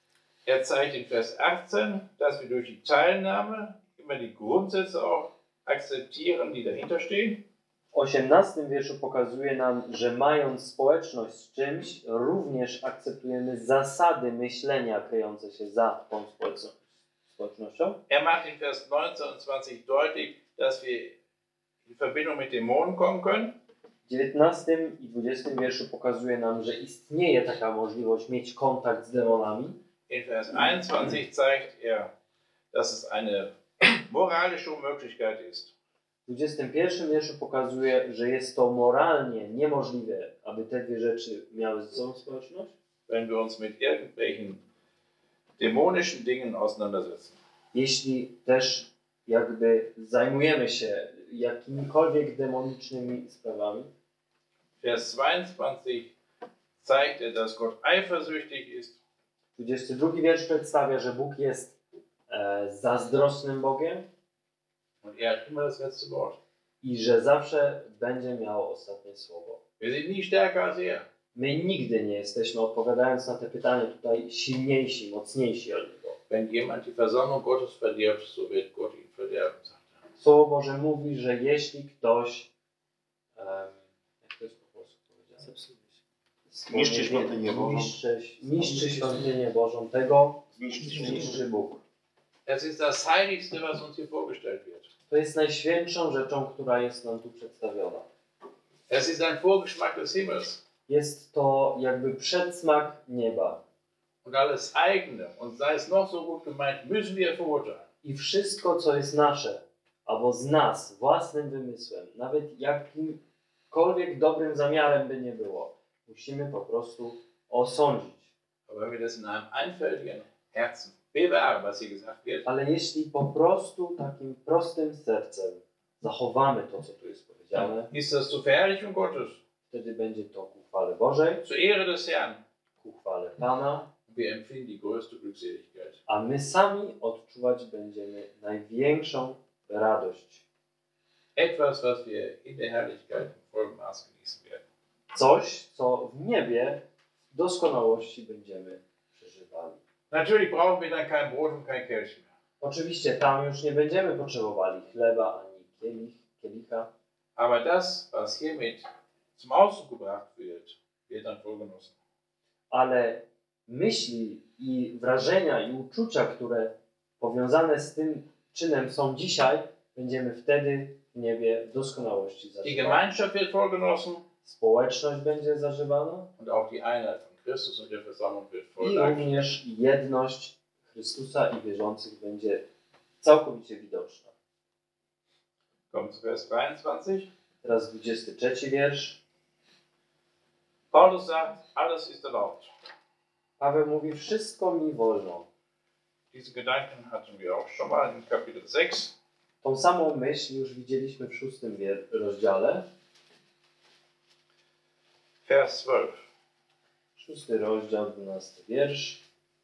Er zeigt in Vers achtzehn, dass wir durch die Teilnahme immer die Grundsätze auch akzeptieren, die dahinter stehen. W osiemnastym wierszu pokazuje nam, że mając społeczność z czymś, również akceptujemy zasady myślenia kryjące się za tą społecznością. społecznością. Er macht in Vers neunzehn und zwanzig deutlich, dass wir in Verbindung mit Dämonen kommen können. W dziewiętnastym i dwudziestym wierszu pokazuje nam, że istnieje taka możliwość mieć kontakt z demonami. In Vers einundzwanzig zeigt er, dass es eine moralische Unmöglichkeit ist. W dwudziestym pierwszym wierszu pokazuje, że jest to moralnie niemożliwe, aby te dwie rzeczy miały ze sobą społeczność. Wenn wir uns mit irgendwelchen dämonischen Dingen auseinandersetzen. Jeśli też jakby zajmujemy się jakimikolwiek demonicznymi sprawami. Vers zweiundzwanzig zeigt er, dass Gott eifersüchtig ist. dwudziesty drugi wiersz przedstawia, że Bóg jest e, zazdrosnym Bogiem Und er hat immer das letzte Wort. i że zawsze będzie miał ostatnie słowo. Wir sind nie stärker als er. My nigdy nie jesteśmy, odpowiadając na te pytanie tutaj, silniejsi, mocniejsi od Niego. Wenn jemand die Versammlung Gottes verdirbt, so wird Gott ihn verderben, sagt er. Słowo Boże mówi, że jeśli ktoś um, jak to jest po polsku powiedziane? Niszczy świątynię Bożą. Niszczy, niszczy świątynię Bożą, tego Zniszczy niszczy Bóg. Das ist das Heiligste, was uns hier vorgestellt wird. To jest najświętszą rzeczą, która jest nam tu przedstawiona. Es ist ein Vorgeschmack des Himmels. Jest to jakby przedsmak nieba. Und alles eigene, und sei es noch so gut gemeint, müssen wir verurteilen. I wszystko, co jest nasze, albo z nas, własnym wymysłem, nawet jakimkolwiek dobrym zamiarem by nie było, musimy po prostu osądzić. Aber wenn wir das in einem einfältigen Herzen bewahren, was hier gesagt wird, Ale jeśli po prostu takim prostym sercem zachowamy to, co tu jest powiedziane, ist das zur Verherrlichung Gottes, wtedy będzie to ku chwale Bożej, zur Ehre des Herrn. ku chwale Pana, Wir empfinden die größte Glückseligkeit. a my sami odczuwać będziemy największą radość. Etwas, was wir in der Herrlichkeit im vollen Maß genießen werden. Coś, co w niebie w doskonałości będziemy przeżywali. Natürlich brauchen wir dann kein Brot und kein Kelch mehr. Oczywiście tam już nie będziemy potrzebowali chleba ani kielich, kielicha, Aber das, was hiermit zum Ausdruck gebracht wird, wird dann voll genossen. ale myśli i wrażenia i uczucia, które powiązane z tym czynem są dzisiaj, będziemy wtedy w niebie w doskonałości Die zażywali. Gemeinschaft wird voll genossen Społeczność będzie zażywana und auch die Einheit von Christus und der Versammlung wird voll i dargestellt. również jedność Chrystusa i wierzących będzie całkowicie widoczna. Kommen zu Vers dreiundzwanzig. Teraz dwudziesty trzeci wiersz. Paulus sagt, alles ist erlaubt. Paweł mówi, wszystko mi wolno. Diese Gedanken hatten wir auch schon mal in Kapitel sechs. Tą samą myśl już widzieliśmy w szóstym wier- rozdziale. Vers zwölf. Szósty rozdział, dwunasty wiersz.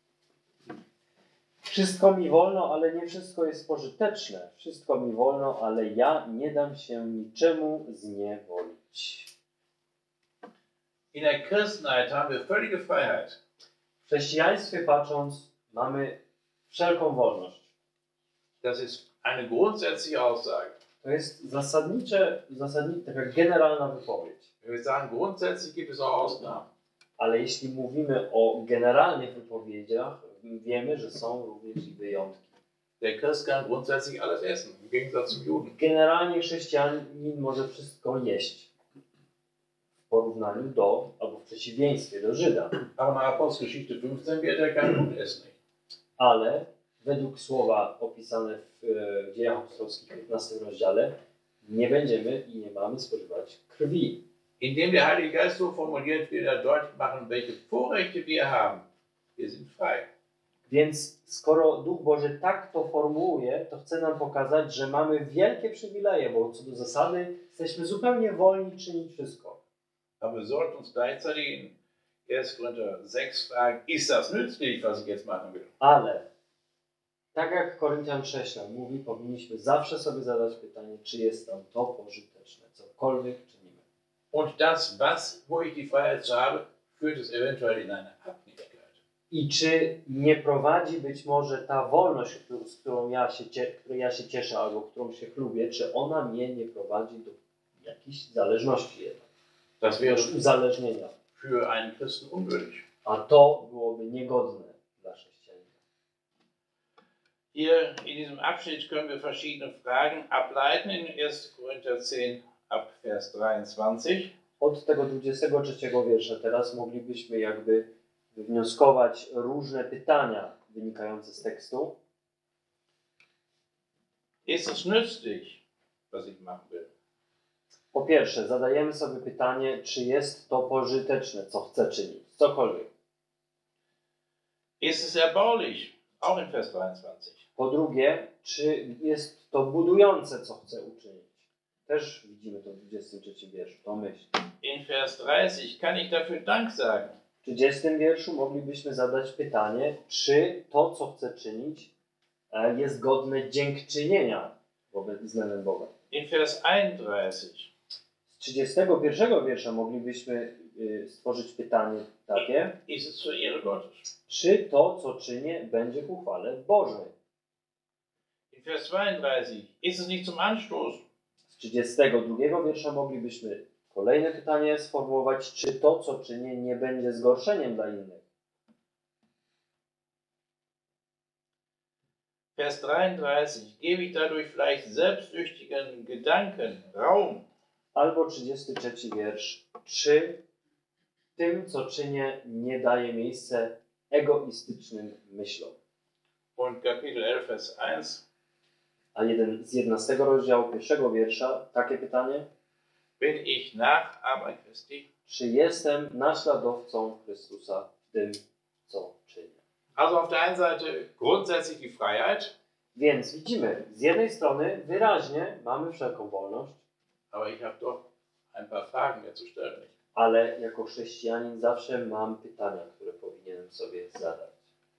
Wszystko mi wolno, ale nie wszystko jest pożyteczne. Wszystko mi wolno, ale ja nie dam się niczemu zniewolić. In der Christenheit haben wir völlige Freiheit. W chrześcijaństwie patrząc, mamy wszelką wolność. Das ist eine grundsätzliche Aussage. To jest zasadnicze, zasadnicza, taka generalna wypowiedź. Wenn wir sagen, grundsätzlich gibt es auch Ausnahmen. Ale jeśli mówimy o generalnych wypowiedziach, wiemy, że są również i wyjątki. Der Christ kann grundsätzlich alles essen, im Gegensatz zum Juden. Generalnie chrześcijanin może wszystko jeść. W porównaniu do, albo w przeciwieństwie do Żyda. Aber nach Apostelgeschichte fünfzehn wird er kein Blut essen. Ale według słowa opisane w e, Dziejach Apostolskich w piętnastym rozdziale nie będziemy i nie mamy spożywać krwi. Indem der Heilige Geist so formuliert, will er deutlich machen, welche Vorrechte wir haben. Wir sind frei. Więc skoro Duch Boży tak to formułuje, to chce nam pokazać, że mamy wielkie przywileje, bo co do zasady jesteśmy zupełnie wolni czynić wszystko. Aber wir sollten uns gleichzeitig in erster Korinther sechs fragen, ist das nützlich, was ich jetzt machen will? Ale tak jak Koryntian sześć nam mówi, powinniśmy zawsze sobie zadać pytanie, czy jest nam to pożyteczne, cokolwiek czynimy. Und das, was, wo ich die Freiheit habe, führt es eventuell in eine Abhängigkeit. I czy nie prowadzi być może ta wolność, którą- z którą ja się, cie, której ja się cieszę albo którą się chlubię, czy ona mnie nie prowadzi do jakiejś zależności jednak, Das wäre też uzależnienia. für einen Christen unwürdig. A to byłoby niegodne dla chrześcijanina. Hier in diesem Abschnitt können wir verschiedene Fragen ableiten in erster Korinther zehn ab Vers dreiundzwanzig. Od tego dwudziestego trzeciego wiersza teraz moglibyśmy jakby wywnioskować różne pytania wynikające z tekstu. Ist es nützlich, was ich machen will? Po pierwsze, zadajemy sobie pytanie, czy jest to pożyteczne, co chcę czynić, cokolwiek. Ist es erbaulich? Auch in Vers dreiundzwanzig. Po drugie, czy jest to budujące, co chcę uczynić. Też widzimy to w dwudziestym trzecim wierszu, tą myśl. In Vers dreißig kann ich dafür Dank sagen. W trzydziestym wierszu moglibyśmy zadać pytanie, czy to, co chcę czynić, e, jest godne dziękczynienia wobec względem Boga. In Vers einunddreißig. Z trzydziestego pierwszego wiersza moglibyśmy y, stworzyć pytanie takie, Ist es zur Ehre Gottes? czy to, co czynię, będzie ku chwale Bożej. In Vers zweiunddreißig. Ist es nicht zum Anstoß? Z trzydziestego drugiego wiersza moglibyśmy Kolejne pytanie sformułować, czy to, co czynię, nie będzie zgorszeniem dla innych. Vers dreiunddreißig. Gebe ich dadurch vielleicht selbstsüchtigen Gedanken Raum? Albo trzydziesty trzeci wiersz. Czy tym, co czynię, nie daje miejsca egoistycznym myślom? Und Kapitel elf, Vers eins. A jeden z jedenastego rozdziału pierwszego wiersza, takie pytanie. Bin ich Nachahmer Christi? Czy jestem naśladowcą Chrystusa w tym, co czynię? Also auf der einen Seite grundsätzlich die Freiheit, Więc widzimy, z jednej strony wyraźnie mamy wszelką wolność, aber ich habe doch ein paar Fragen mir zu stellen. ale jako chrześcijanin zawsze mam pytania, które powinienem sobie zadać.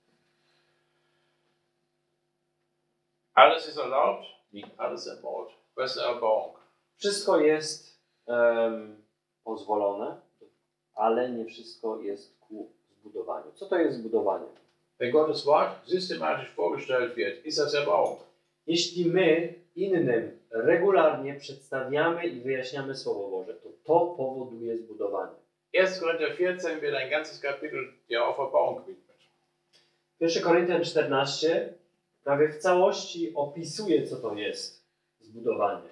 Alles ist erlaubt, nicht alles erbaut. Was ist Erbauung? Wszystko jest em, pozwolone, ale nie wszystko jest ku zbudowaniu. Co to jest zbudowanie? Wenn Gottes Wort systematisch vorgestellt wird, ist das Erbauung. Jeśli my innym regularnie przedstawiamy i wyjaśniamy Słowo Boże, to to powoduje zbudowanie. erster Korinther vierzehn wird ein ganzes Kapitel der Auferbauung gewidmet. pierwszy Koryntian czternaście prawie w całości opisuje, co to jest zbudowanie.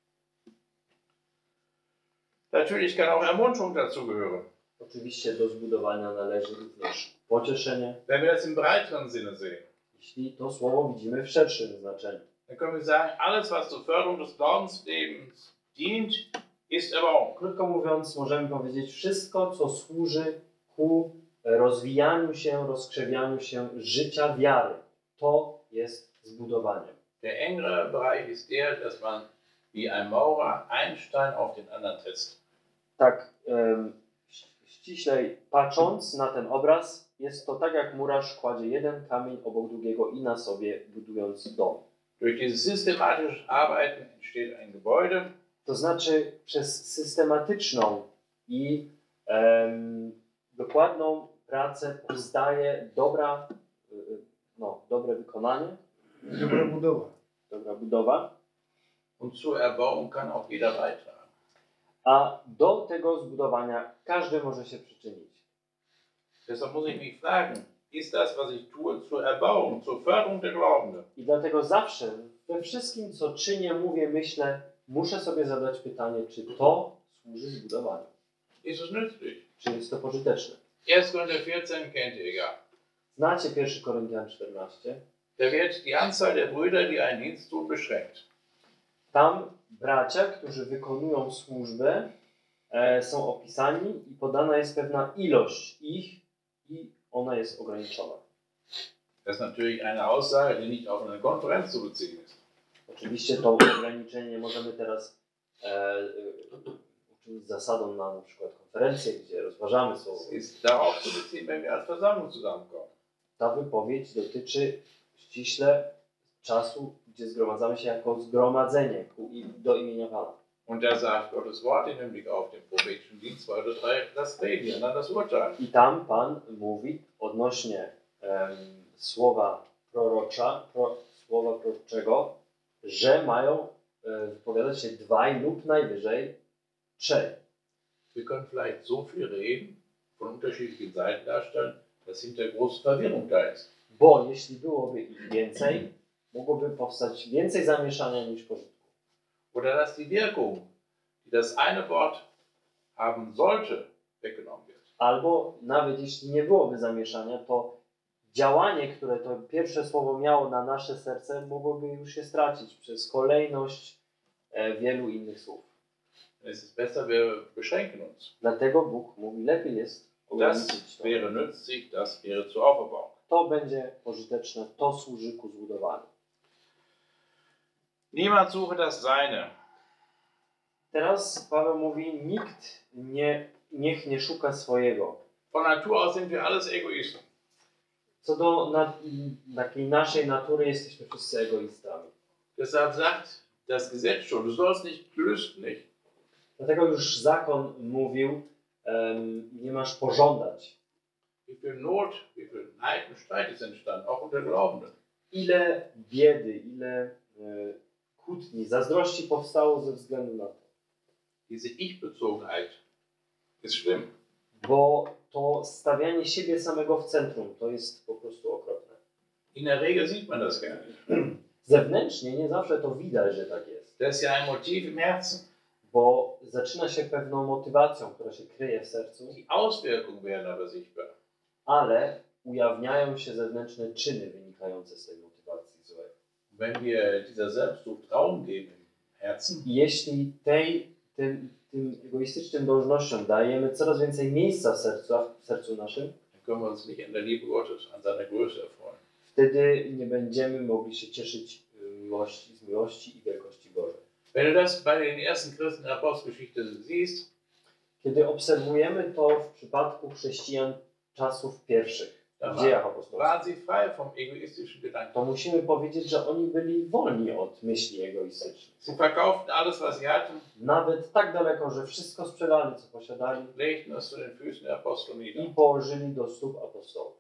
Natürlich kann auch Ermunterung dazugehören. Oczywiście do zbudowania należy również pocieszenie, Wenn wir das im breiteren Sinne sehen, jeśli to słowo widzimy w szerszym znaczeniu. dann können wir sagen, alles, was zur Förderung des Glaubenslebens dient, ist Erbauung. Krótko mówiąc, możemy powiedzieć, wszystko, co służy ku rozwijaniu się, rozkrzewianiu się życia wiary, to jest zbudowaniem. Der engere Bereich ist der, dass man wie ein Maurer einen Stein auf den anderen setzt. Tak um, ściślej patrząc na ten obraz, jest to tak, jak murarz kładzie jeden kamień obok drugiego i na sobie budując dom. Durch dieses systematische Arbeiten entsteht ein Gebäude. To znaczy przez systematyczną i um, dokładną pracę powstaje dobra, no, dobre wykonanie, Dobra budowa. dobra budowa, Und zur Erbauung kann auch jeder beitragen. a do tego zbudowania każdy może się przyczynić. Deshalb muss ich mich fragen, ist das, was ich tue, zur Erbauung, zur Förderung der Glaubenden? I dlatego zawsze we wszystkim, co czynię, mówię, myślę, muszę sobie zadać pytanie, czy to służy zbudowaniu, Ist es nützlich? czy jest to pożyteczne. erster Korinther vierzehn kennt ihr ja. Znacie pierwszy Koryntian czternaście? Da wird die Anzahl der Brüder, die einen Dienst tun, beschränkt. Tam bracia, którzy wykonują służbę, e, są opisani i podana jest pewna ilość ich i ona jest ograniczona. Das ist natürlich eine Aussage, die nicht auf eine Konferenz zu beziehen ist. Oczywiście to ograniczenie nie możemy teraz e, e, uczynić zasadą na na przykład konferencję, gdzie rozważamy słowo. Es ist darauf zu beziehen, wenn wir als Versammlung zusammenkommen. Ta wypowiedź dotyczy ściśle czasu, gdzie zgromadzamy się jako zgromadzenie ku, i, do imienia Pana. Und da sagt Gottes Wort im Hinblick auf den prophetischen Dienst, zwei oder drei, das reden, die anderen das urteilen. I tam Pan mówi odnośnie em, słowa prorocza, pro, słowa proroczego, że mają e, wypowiadać się dwaj lub najwyżej trzej. Wir können vielleicht so viel reden, von unterschiedlichen Seiten darstellen, dass hinter große Verwirrung da ist. Bo jeśli byłoby ich więcej, mogłoby powstać więcej zamieszania niż pożytku. Oder dass die Wirkung, die das eine Wort haben sollte, weggenommen wird. Albo nawet jeśli nie byłoby zamieszania, to działanie, które to pierwsze słowo miało na nasze serce, mogłoby już się stracić przez kolejność e, wielu innych słów. Es ist besser, wir beschränken uns. Dlatego Bóg mówi, lepiej jest ograniczyć Das to. wäre nützlich, das wäre zur Auferbauung. To będzie pożyteczne, to służy ku zbudowaniu. Niemand suche das Seine. Teraz Paweł mówi, nikt nie, niech nie szuka swojego. Von Natur aus sind wir alles Egoisten. Co do na, takiej naszej natury jesteśmy wszyscy egoistami. Deshalb sagt das Gesetz schon, du sollst nicht gelüsten, nicht? Dlatego już zakon mówił, um, nie masz pożądać. Wie viel Not, wie viel Neid und Streit ist entstanden, auch unter Glaubenden. Ile biedy, ile e, kłótni, zazdrości powstało ze względu na to. Diese Ich-Bezogenheit ist schlimm. Bo to stawianie siebie samego w centrum to jest po prostu okropne. In der Regel sieht man das gar nicht. Zewnętrznie nie zawsze to widać, że tak jest. Das ist ja ein Motiv im Herzen. Bo zaczyna się pewną motywacją, która się kryje w sercu, Die Auswirkungen werden aber sichtbar. ale ujawniają się zewnętrzne czyny wynikające z tej motywacji złej. Wenn wir dieser Selbstsucht Raum geben im Herzen, I jeśli tej, tym, tym egoistycznym dążnościom dajemy coraz więcej miejsca w sercu, w sercu naszym, dann können wir uns nicht an der Liebe Gottes, an seiner Größe erfreuen. wtedy nie będziemy mogli się cieszyć y, miłości, z miłości i wielkości Bożej. Wenn du das bei den ersten Christen in der Apostelgeschichte siehst, Kiedy obserwujemy to w przypadku chrześcijan czasów pierwszych, dann w dziejach waren, apostolskich, waren sie frei vom egoistischen Gedanken. to musimy powiedzieć, że oni byli wolni od myśli egoistycznych. Sie verkauften alles, was sie hatten, Nawet tak daleko, że wszystko sprzedali, co posiadali legten es zu den Füßen der Apostel nieder. i położyli do stóp apostołów.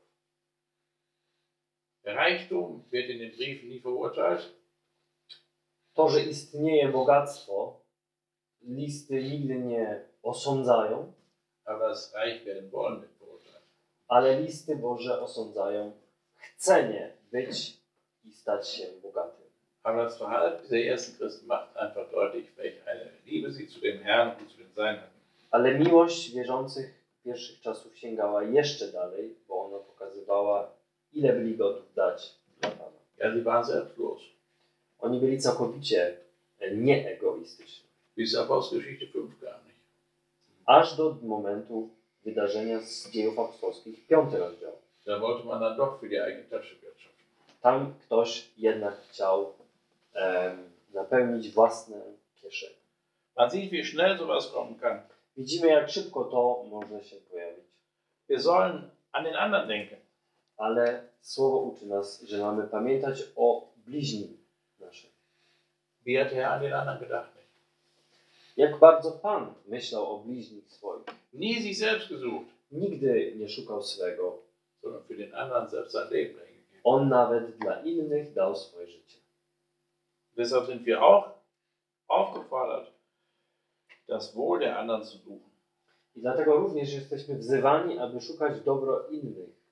Der Reichtum wird in den Briefen nie verurteilt. To, że istnieje bogactwo, listy nigdy nie osądzają, Aber das Reichwerden wollen wird verurteilt. ale listy Boże osądzają chcenie być i stać się bogatym. Aber das Verhalten dieser ersten Christen macht einfach deutlich, welche eine Liebe sie zu dem Herrn und zu dem Sein hatten. Ale miłość wierzących pierwszych czasów sięgała jeszcze dalej, bo ona pokazywała, ile byli gotów dać dla Pana. Ja, sie waren selbstlos. Oni byli całkowicie nieegoistyczni. Bis Apostelgeschichte fünf gar nicht. Aż do momentu wydarzenia z dziejów apostolskich, piąty rozdział. Da wollte man dann doch für die eigene Tasche wirtschaften. Tam ktoś jednak chciał em, napełnić własne kieszenie. Man sieht, wie schnell sowas kommen kann. Widzimy, jak szybko to może się pojawić. Wir sollen an den anderen denken. Ale Słowo uczy nas, że mamy pamiętać o bliźnim naszym. Wie hat der Herr an den anderen gedacht? Nicht? Jak bardzo Pan myślał o bliźnich swoich. Nie sich selbst gesucht, Nigdy nie szukał swego. sondern für den anderen selbst sein Leben hingegeben. On nawet dla innych dał swoje życie. Deshalb sind wir auch aufgefordert, das Wohl der anderen zu suchen. I dlatego również jesteśmy wzywani, aby szukać dobro innych.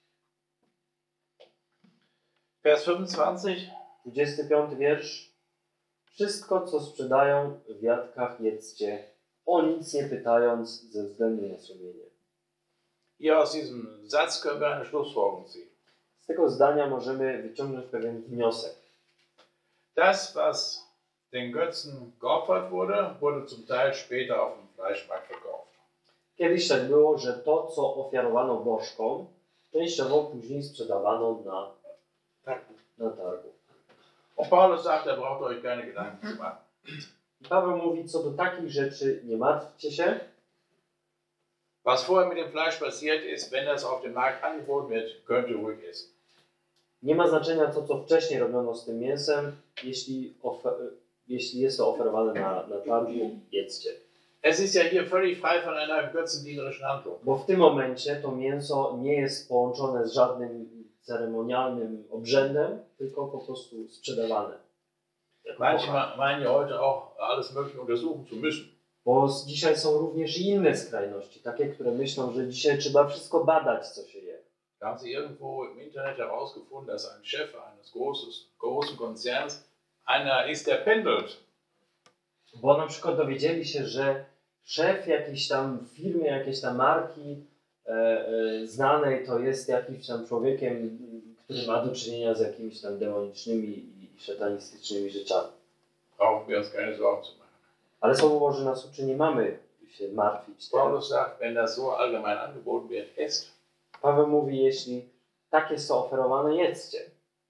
Vers fünfundzwanzig. dwudziesty piąty wiersz. Wszystko, co sprzedają w jadkach, jedzcie, o nic nie pytając ze względu na sumienie. Hier aus diesem Satz können wir eine Schlussfolgerung ziehen. Z tego zdania możemy wyciągnąć pewien wniosek. Das, was den Götzen geopfert wurde, wurde zum Teil später auf dem Fleischmarkt verkauft. Kiedyś tak było, że to, co ofiarowano bożkom, częściowo później sprzedawano na, na targu. Und Paulus sagt, er braucht euch keine Gedanken zu machen. I Paweł mówi, co do takich rzeczy nie martwcie się. Was vorher mit dem Fleisch passiert ist, wenn das auf dem Markt angeboten wird, könnt ihr ruhig essen. Nie ma znaczenia to, co wcześniej robiono z tym mięsem. Jeśli, ofer- jeśli jest to oferowane na, na targu, jedzcie. Es ist ja hier völlig frei von einer götzendienerischen Handlung. Bo w tym momencie to mięso nie jest połączone z żadnym ceremonialnym obrzędem, tylko po prostu sprzedawane. Jako Manche pokarm. meinen ja heute auch, alles Mögliche untersuchen zu müssen. Bo z- dzisiaj są również i inne skrajności, takie, które myślą, że dzisiaj trzeba wszystko badać, co się je. Da haben sie irgendwo im Internet herausgefunden, dass ein Chef eines großes, großen Konzerns einer ist, der pendelt. Bo na przykład dowiedzieli się, że szef jakiejś tam firmy, jakiejś tam marki e, e, znanej to jest jakimś tam człowiekiem, m, który ma do czynienia z jakimiś tam demonicznymi i szatanistycznymi rzeczami. Brauchen wir uns keine Sorgen zu machen. Ale Słowo Boże nas uczy, nie mamy się martwić. Tak? Paulus sagt, wenn das so allgemein angeboten wird, esst. Paweł mówi, jeśli tak jest to oferowane, jedzcie.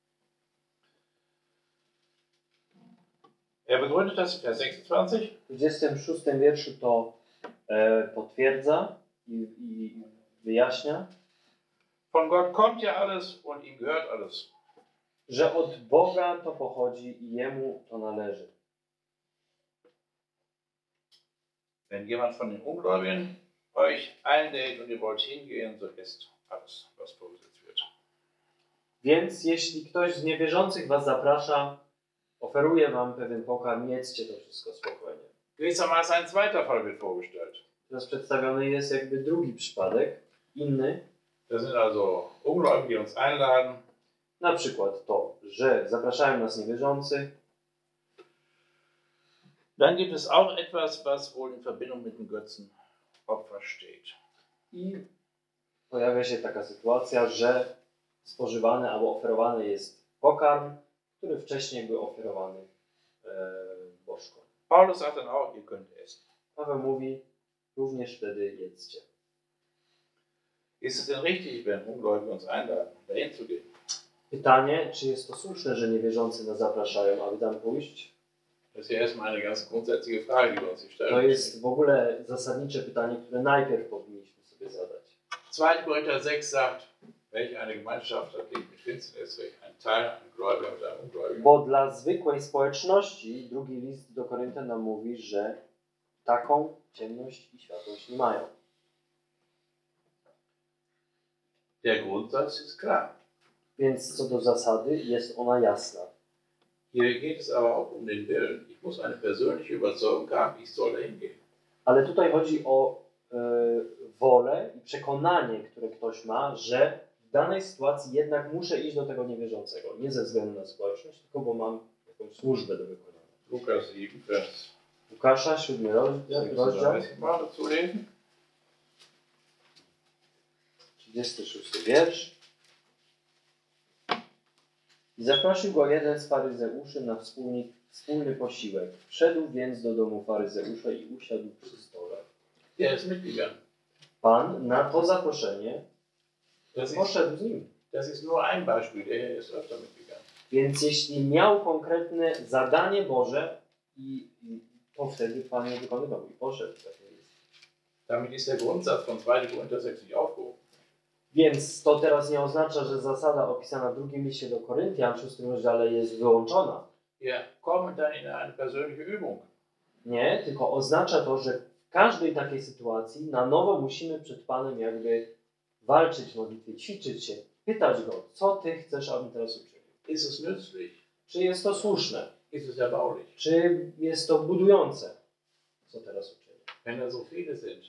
Er begründet das in Vers sechsundzwanzig. W dwudziestym szóstym wierszu to e, potwierdza i, i wyjaśnia, Von Gott kommt ja alles und ihm gehört alles. że od Boga to pochodzi i Jemu to należy. Wenn jemand von den Ungläubigen euch einlädt und ihr wollt hingehen, so esst alles, was vorgesetzt wird. Więc jeśli ktoś z niewierzących was zaprasza, oferuje wam pewien pokarm, jedzcie to wszystko spokojnie. Gewissermaßen ein zweiter Fall wird vorgestellt. Teraz przedstawiony jest jakby drugi przypadek, inny. Das sind also Ungläubige, die uns einladen. Na przykład to, że zapraszają nas niewierzący. Dann gibt es auch etwas, was wohl in Verbindung mit dem Götzenopfer steht. I pojawia się taka sytuacja, że spożywany albo oferowany jest pokarm, który wcześniej był oferowany e, bożkom. Paulus sagt dann auch, ihr könnt essen. Paweł mówi, również wtedy jedzcie. Ist es denn richtig, wenn Ungläubige uns einladen, dahin zu gehen? Pytanie, czy jest to słuszne, że niewierzący nas zapraszają, aby tam pójść? Das ist ja erstmal eine ganz grundsätzliche Frage, die wir uns hier stellen. To jest w ogóle zasadnicze pytanie, które najpierw powinniśmy sobie zadać. zweiter Korinther sechs sagt, welche eine Gemeinschaft hat Licht mit Finsternis, welch ein Teil, ein Gläubiger mit einem Ungläubigen. Bo dla zwykłej społeczności drugi list do Koryntian nam mówi, że taką ciemność i światłość nie mają. Der Grundsatz ist klar. Więc co do zasady jest ona jasna. Hier geht es aber auch um den Willen. Ich muss eine persönliche Überzeugung haben, ich soll dahin gehen. Ale tutaj chodzi o y, wolę i przekonanie, które ktoś ma, że w danej sytuacji jednak muszę iść do tego niewierzącego. Nie ze względu na społeczność, tylko bo mam jakąś służbę do wykonania. Lukas sieben, Vers Łukasza, siódmy rozdział, rozdział sechsunddreißig mal dazu lesen. trzydziesty szósty wiersz. I zaprosił go jeden z faryzeuszy na wspólny, wspólny posiłek. Wszedł więc do domu faryzeusza i usiadł przy stole. Der ist mitgegangen. Pan na to zaproszenie Das ist, poszedł z nim. das ist nur ein Beispiel, der ist öfter mitgegangen. Więc jeśli miał konkretne zadanie Boże, i, i to wtedy Pan je wykonywał i poszedł. Tak jest. Damit ist der Grundsatz von zweiter Korinther sechs nicht aufgehoben. Więc to teraz nie oznacza, że zasada opisana w drugim liście do Koryntian w szóstym rozdziale jest wyłączona. Wir kommen dann in eine persönliche Übung. Nie, tylko oznacza to, że w każdej takiej sytuacji na nowo musimy przed Panem jakby walczyć w modlitwie, ćwiczyć się, pytać Go, co Ty chcesz, abym teraz uczynił. Ist es nützlich? Czy jest to słuszne? Ist es erbaulich? Czy jest to budujące, co teraz uczynię? Wenn da so viele sind,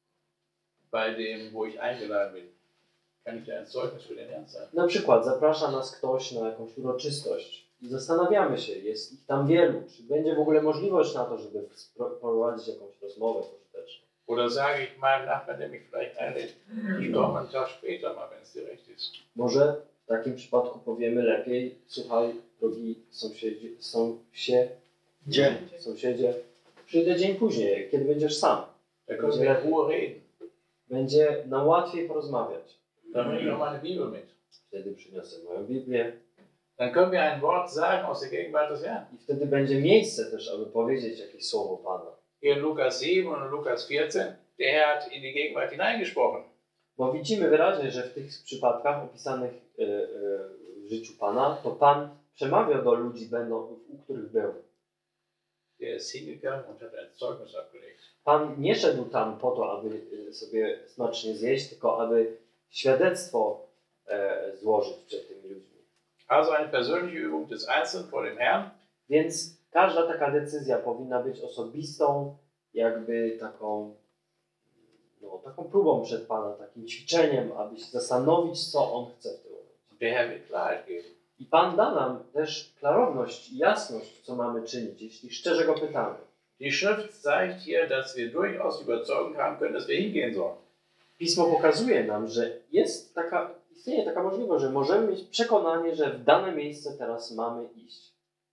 bei dem, wo ich eingeladen bin, kann ich da ein Zeugnis für den Herrn sein. Na przykład zaprasza nas ktoś na jakąś uroczystość i zastanawiamy się, jest ich tam wielu, czy będzie w ogóle możliwość na to, żeby prowadzić jakąś rozmowę pożyteczną. Oder sage ich meinem Nachbarn, der mich vielleicht einlädt, ich komme einen Tag später mal, wenn es dir recht ist. Może w takim przypadku powiemy lepiej, słuchaj, drogi sąsiedzi, sąsiedzie, sąsiedzie, przyjdę dzień później, kiedy będziesz sam. Da können wir in Ruhe reden. Będzie nam łatwiej porozmawiać. Dann bringe ich noch meine Bibel mit. Wtedy przyniosę moją Biblię Dann können wir ein Wort sagen aus der Gegenwart des Herrn. i wtedy będzie miejsce też, aby powiedzieć jakieś słowo Pana. Hier in Lukas sieben und Lukas vierzehn, der Herr hat in die Gegenwart hineingesprochen. Bo widzimy wyraźnie, że w tych przypadkach opisanych e, e, w życiu Pana, to Pan przemawia do ludzi, będą, u których był. Der ist hingegangen und hat ein Zeugnis abgelegt. Pan nie szedł tam po to, aby e, sobie smacznie zjeść, tylko aby świadectwo e, złożyć przed tymi ludźmi. Also eine persönliche Übung des Einzelnen vor dem Herrn. Więc każda taka decyzja powinna być osobistą, jakby taką, no, taką próbą przed Pana, takim ćwiczeniem, aby się zastanowić, co On chce w tym momencie. Der Herr wird Klarheit geben. I Pan da nam też klarowność i jasność, co mamy czynić, jeśli szczerze Go pytamy. Die Schrift zeigt hier, dass wir durchaus die Überzeugung haben können, dass wir hingehen sollen. Pismo pokazuje nam, że jest taka, istnieje taka możliwość, że możemy mieć przekonanie, że w dane miejsce teraz mamy iść.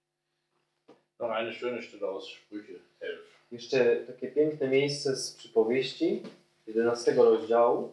Noch eine schöne Stelle aus Sprüche elf. Jeszcze takie piękne miejsce z przypowieści, jedenastego rozdziału.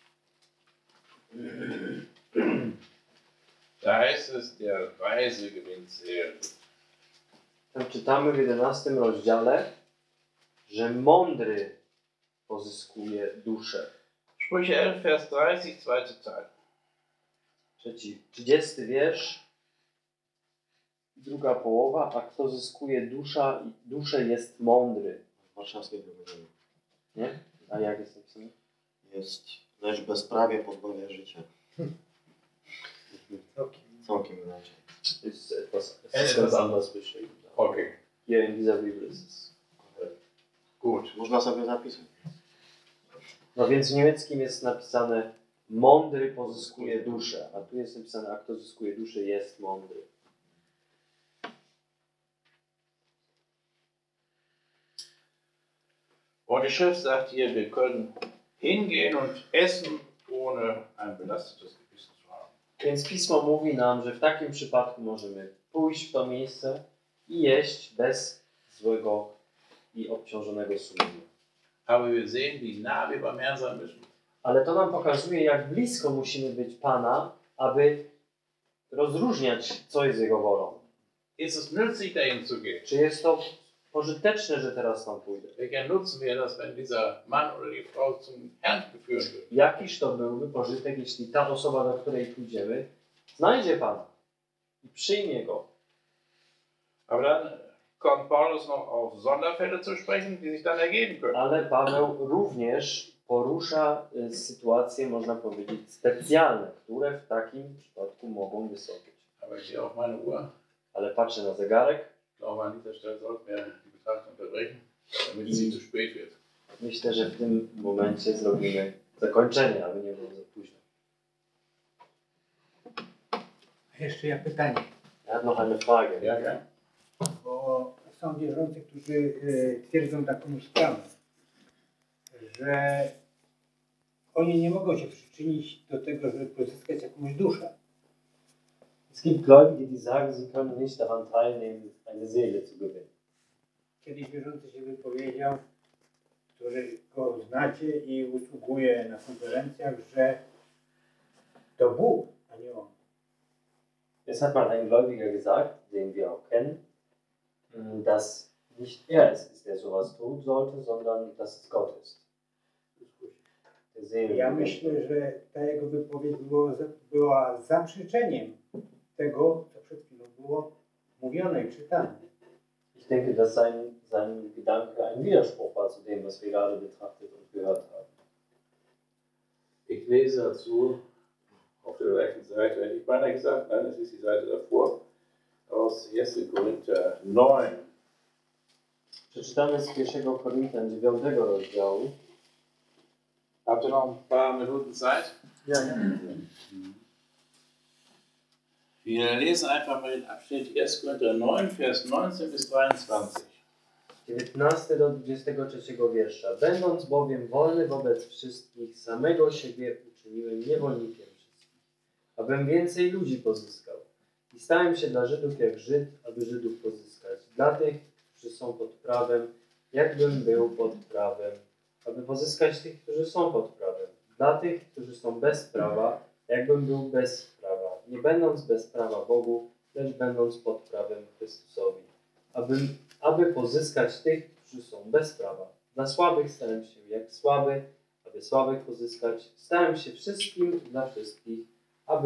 Da heißt es, der Weise gewinnt Seelen. Tam czytamy w jedenastym rozdziale, że mądry pozyskuje duszę. Sprüche elf, Vers dreißig, zweiter Teil. Trzeci, trzydziesty wiersz, druga połowa, a kto zyskuje dusza, duszę jest mądry. W warszawskiej prowadzeniu Nie? A jak jest napisane? jest, lecz bezprawie pozbawia życia. Całkiem. Całkiem inaczej. To jest etwas, es ist ganz anders beschrieben. Okay. Hier in dieser Bibel ist es korrekt. Można sobie zapisać. No więc w niemieckim jest napisane mądry pozyskuje duszę, a tu jest napisane, a kto zyskuje duszę jest mądry. Und die Schrift sagt hier, wir können hingehen und essen, ohne ein belastetes Gewissen zu haben. Więc Pismo mówi nam, że w takim przypadku możemy pójść w to miejsce i jeść bez złego i obciążonego sumienia. Aber wir sehen, wie nah wir beim Herrn sein müssen. Ale to nam pokazuje, jak blisko musimy być Pana, aby rozróżniać, co jest Jego wolą. Ist es nützlich, dahin zu gehen? Czy jest to pożyteczne, że teraz tam pójdę? Welcher Nutzen wäre das, wenn dieser Mann oder die Frau zum Herrn geführt wird? Jakiż to byłby pożytek, jeśli ta osoba, do której pójdziemy, znajdzie Pana i przyjmie Go? Aber dann kommt Paulus noch auf Sonderfälle zu sprechen, die sich dann ergeben können. Ale Paweł również porusza y, sytuacje, można powiedzieć, specjalne, które w takim przypadku mogą wystąpić. Aber ich sehe auf meine Uhr. Ale patrzę na zegarek. Ich glaube, an dieser Stelle sollten wir die Betrachtung unterbrechen, damit es nicht zu spät wird. Myślę, że w tym momencie zrobimy zakończenie, aby nie było za późno. Jeszcze ja pytanie, Ja habe noch eine Frage. Ja, ja. bo są wierzący, którzy y, twierdzą taką sprawę, że oni nie mogą się przyczynić do tego, żeby pozyskać jakąś duszę. Es gibt Gläubige, die sagen, sie können nicht daran teilnehmen, eine Seele zu gewinnen. Kiedyś wierzący się wypowiedział, który go znacie i usługuje na konferencjach, że to Bóg, a nie on. Es hat mal ein Gläubiger gesagt, den wir auch kennen, dass nicht er es ist, der sowas tun sollte, sondern dass es Gott ist. Der Seele Ja myślę, że ta jego wypowiedź było, była zaprzeczeniem tego, co przed chwilą było mówione i czytane. Ich denke, dass sein, sein Gedanke ein Widerspruch war zu dem, was wir gerade betrachtet und gehört haben. Ich lese dazu auf der rechten Seite, hätte ich beinahe gesagt, nein, es ist die Seite davor, aus erster Korinther neun. Przeczytamy z pierwszego Koryntian dziewiątego rozdziału. Habt ihr noch ein paar Minuten Zeit? Ja, ja. Wir lesen einfach mal den Abschnitt erster Korinther neun, Vers neunzehn bis dreiundzwanzig. dziewiętnasty do dwudziestego trzeciego wiersza. Będąc bowiem wolny wobec wszystkich, samego siebie uczyniłem niewolnikiem wszystkich, abym więcej ludzi pozyskał. I stałem się dla Żydów jak Żyd, aby Żydów pozyskać. Dla tych, którzy są pod prawem, jakbym był pod prawem, aby pozyskać tych, którzy są pod prawem. Dla tych, którzy są bez prawa, jakbym był bez prawa, nie będąc bez prawa Bogu, lecz będąc pod prawem Chrystusowi. Aby, aby pozyskać tych, którzy są bez prawa. Dla słabych stałem się jak słaby, aby słabych pozyskać. Stałem się wszystkim dla wszystkich, aby,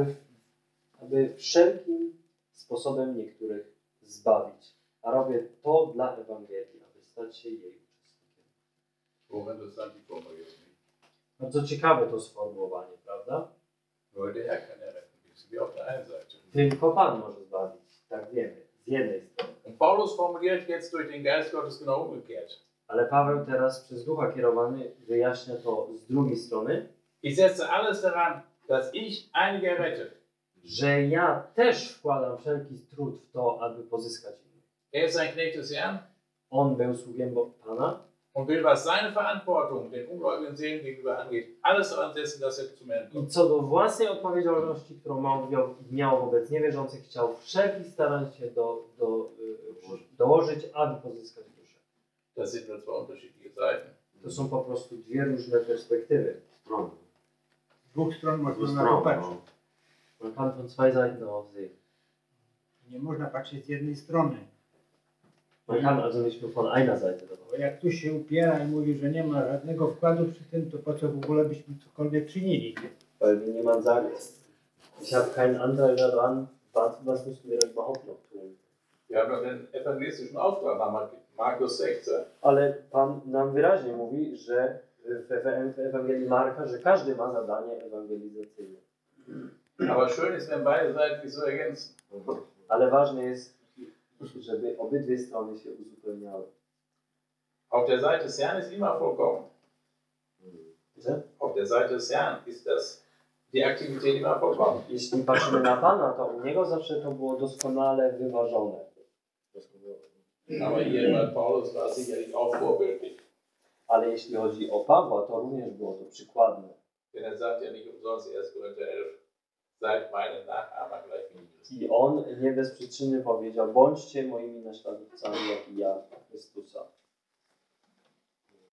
aby wszelkim sposobem niektórych zbawić. A robię to dla Ewangelii, aby stać się jej uczestnikiem. Hochinteressant die Formulierung. Bardzo ciekawe to sformułowanie, prawda? Nur der Herr kann ja retten, wissen wir auf der einen Seite. Tylko Pan może zbawić, tak wiemy, z jednej strony. Und Paulus formuliert jetzt durch den Geist Gottes genau umgekehrt. Ale Paweł teraz przez Ducha kierowany wyjaśnia to z drugiej strony, Ich setze alles daran, dass ich einige errette. że ja też wkładam wszelki trud w to, aby pozyskać innych. Er ist ein Knecht des Herrn On był sługiem Bo- Pana und will, was seine Verantwortung den ungläubigen Seelen gegenüber angeht, alles daran setzen, dass er zum Herrn i kommt. co do własnej odpowiedzialności, którą miał, miał wobec niewierzących, chciał wszelkich starań się do, do, y, dołożyć, aby pozyskać duszę. Das sind nur zwei unterschiedliche Seiten. To są po prostu dwie różne perspektywy. Strony. Z dwóch stron można Dwie na to strony, patrzeć. no. Man kann von zwei Seiten darauf sehen. Nie można patrzeć z jednej strony. Man kann also nicht nur von einer Seite darauf. Bo jak ktoś się upiera i mówi, że nie ma żadnego wkładu przy tym, to po co w ogóle byśmy cokolwiek czynili? Weil wenn jemand sagt, ich habe keinen Anteil daran, was, was müssen wir da überhaupt noch tun? Wir haben doch den evangelistischen Auftrag nach Markus sechzehn. Ale Pan nam wyraźnie mówi, że w Ewa- w Ewangelii Marka, że każdy ma zadanie ewangelizacyjne. Aber schön ist, wenn beide Seiten sich so ergänzen. Ale ważne jest, żeby obydwie strony się uzupełniały. Auf Auf der Seite des Herrn ist immer vollkommen. Widzę? Auf der Seite des Herrn ist das, die Aktivität immer vollkommen. Jeśli patrzymy na Pana, to u Niego zawsze to było doskonale wyważone. Aber hier bei Paulus war es sicherlich auch vorbildlich. Ale jeśli chodzi o Pawła, to również było to przykładne. Denn er sagt ja nicht umsonst erster Korinther elf, seid meine Nachahmer gleich wie Christus. I on nie bez przyczyny powiedział, bądźcie moimi naśladowcami, jak i ja Chrystusa.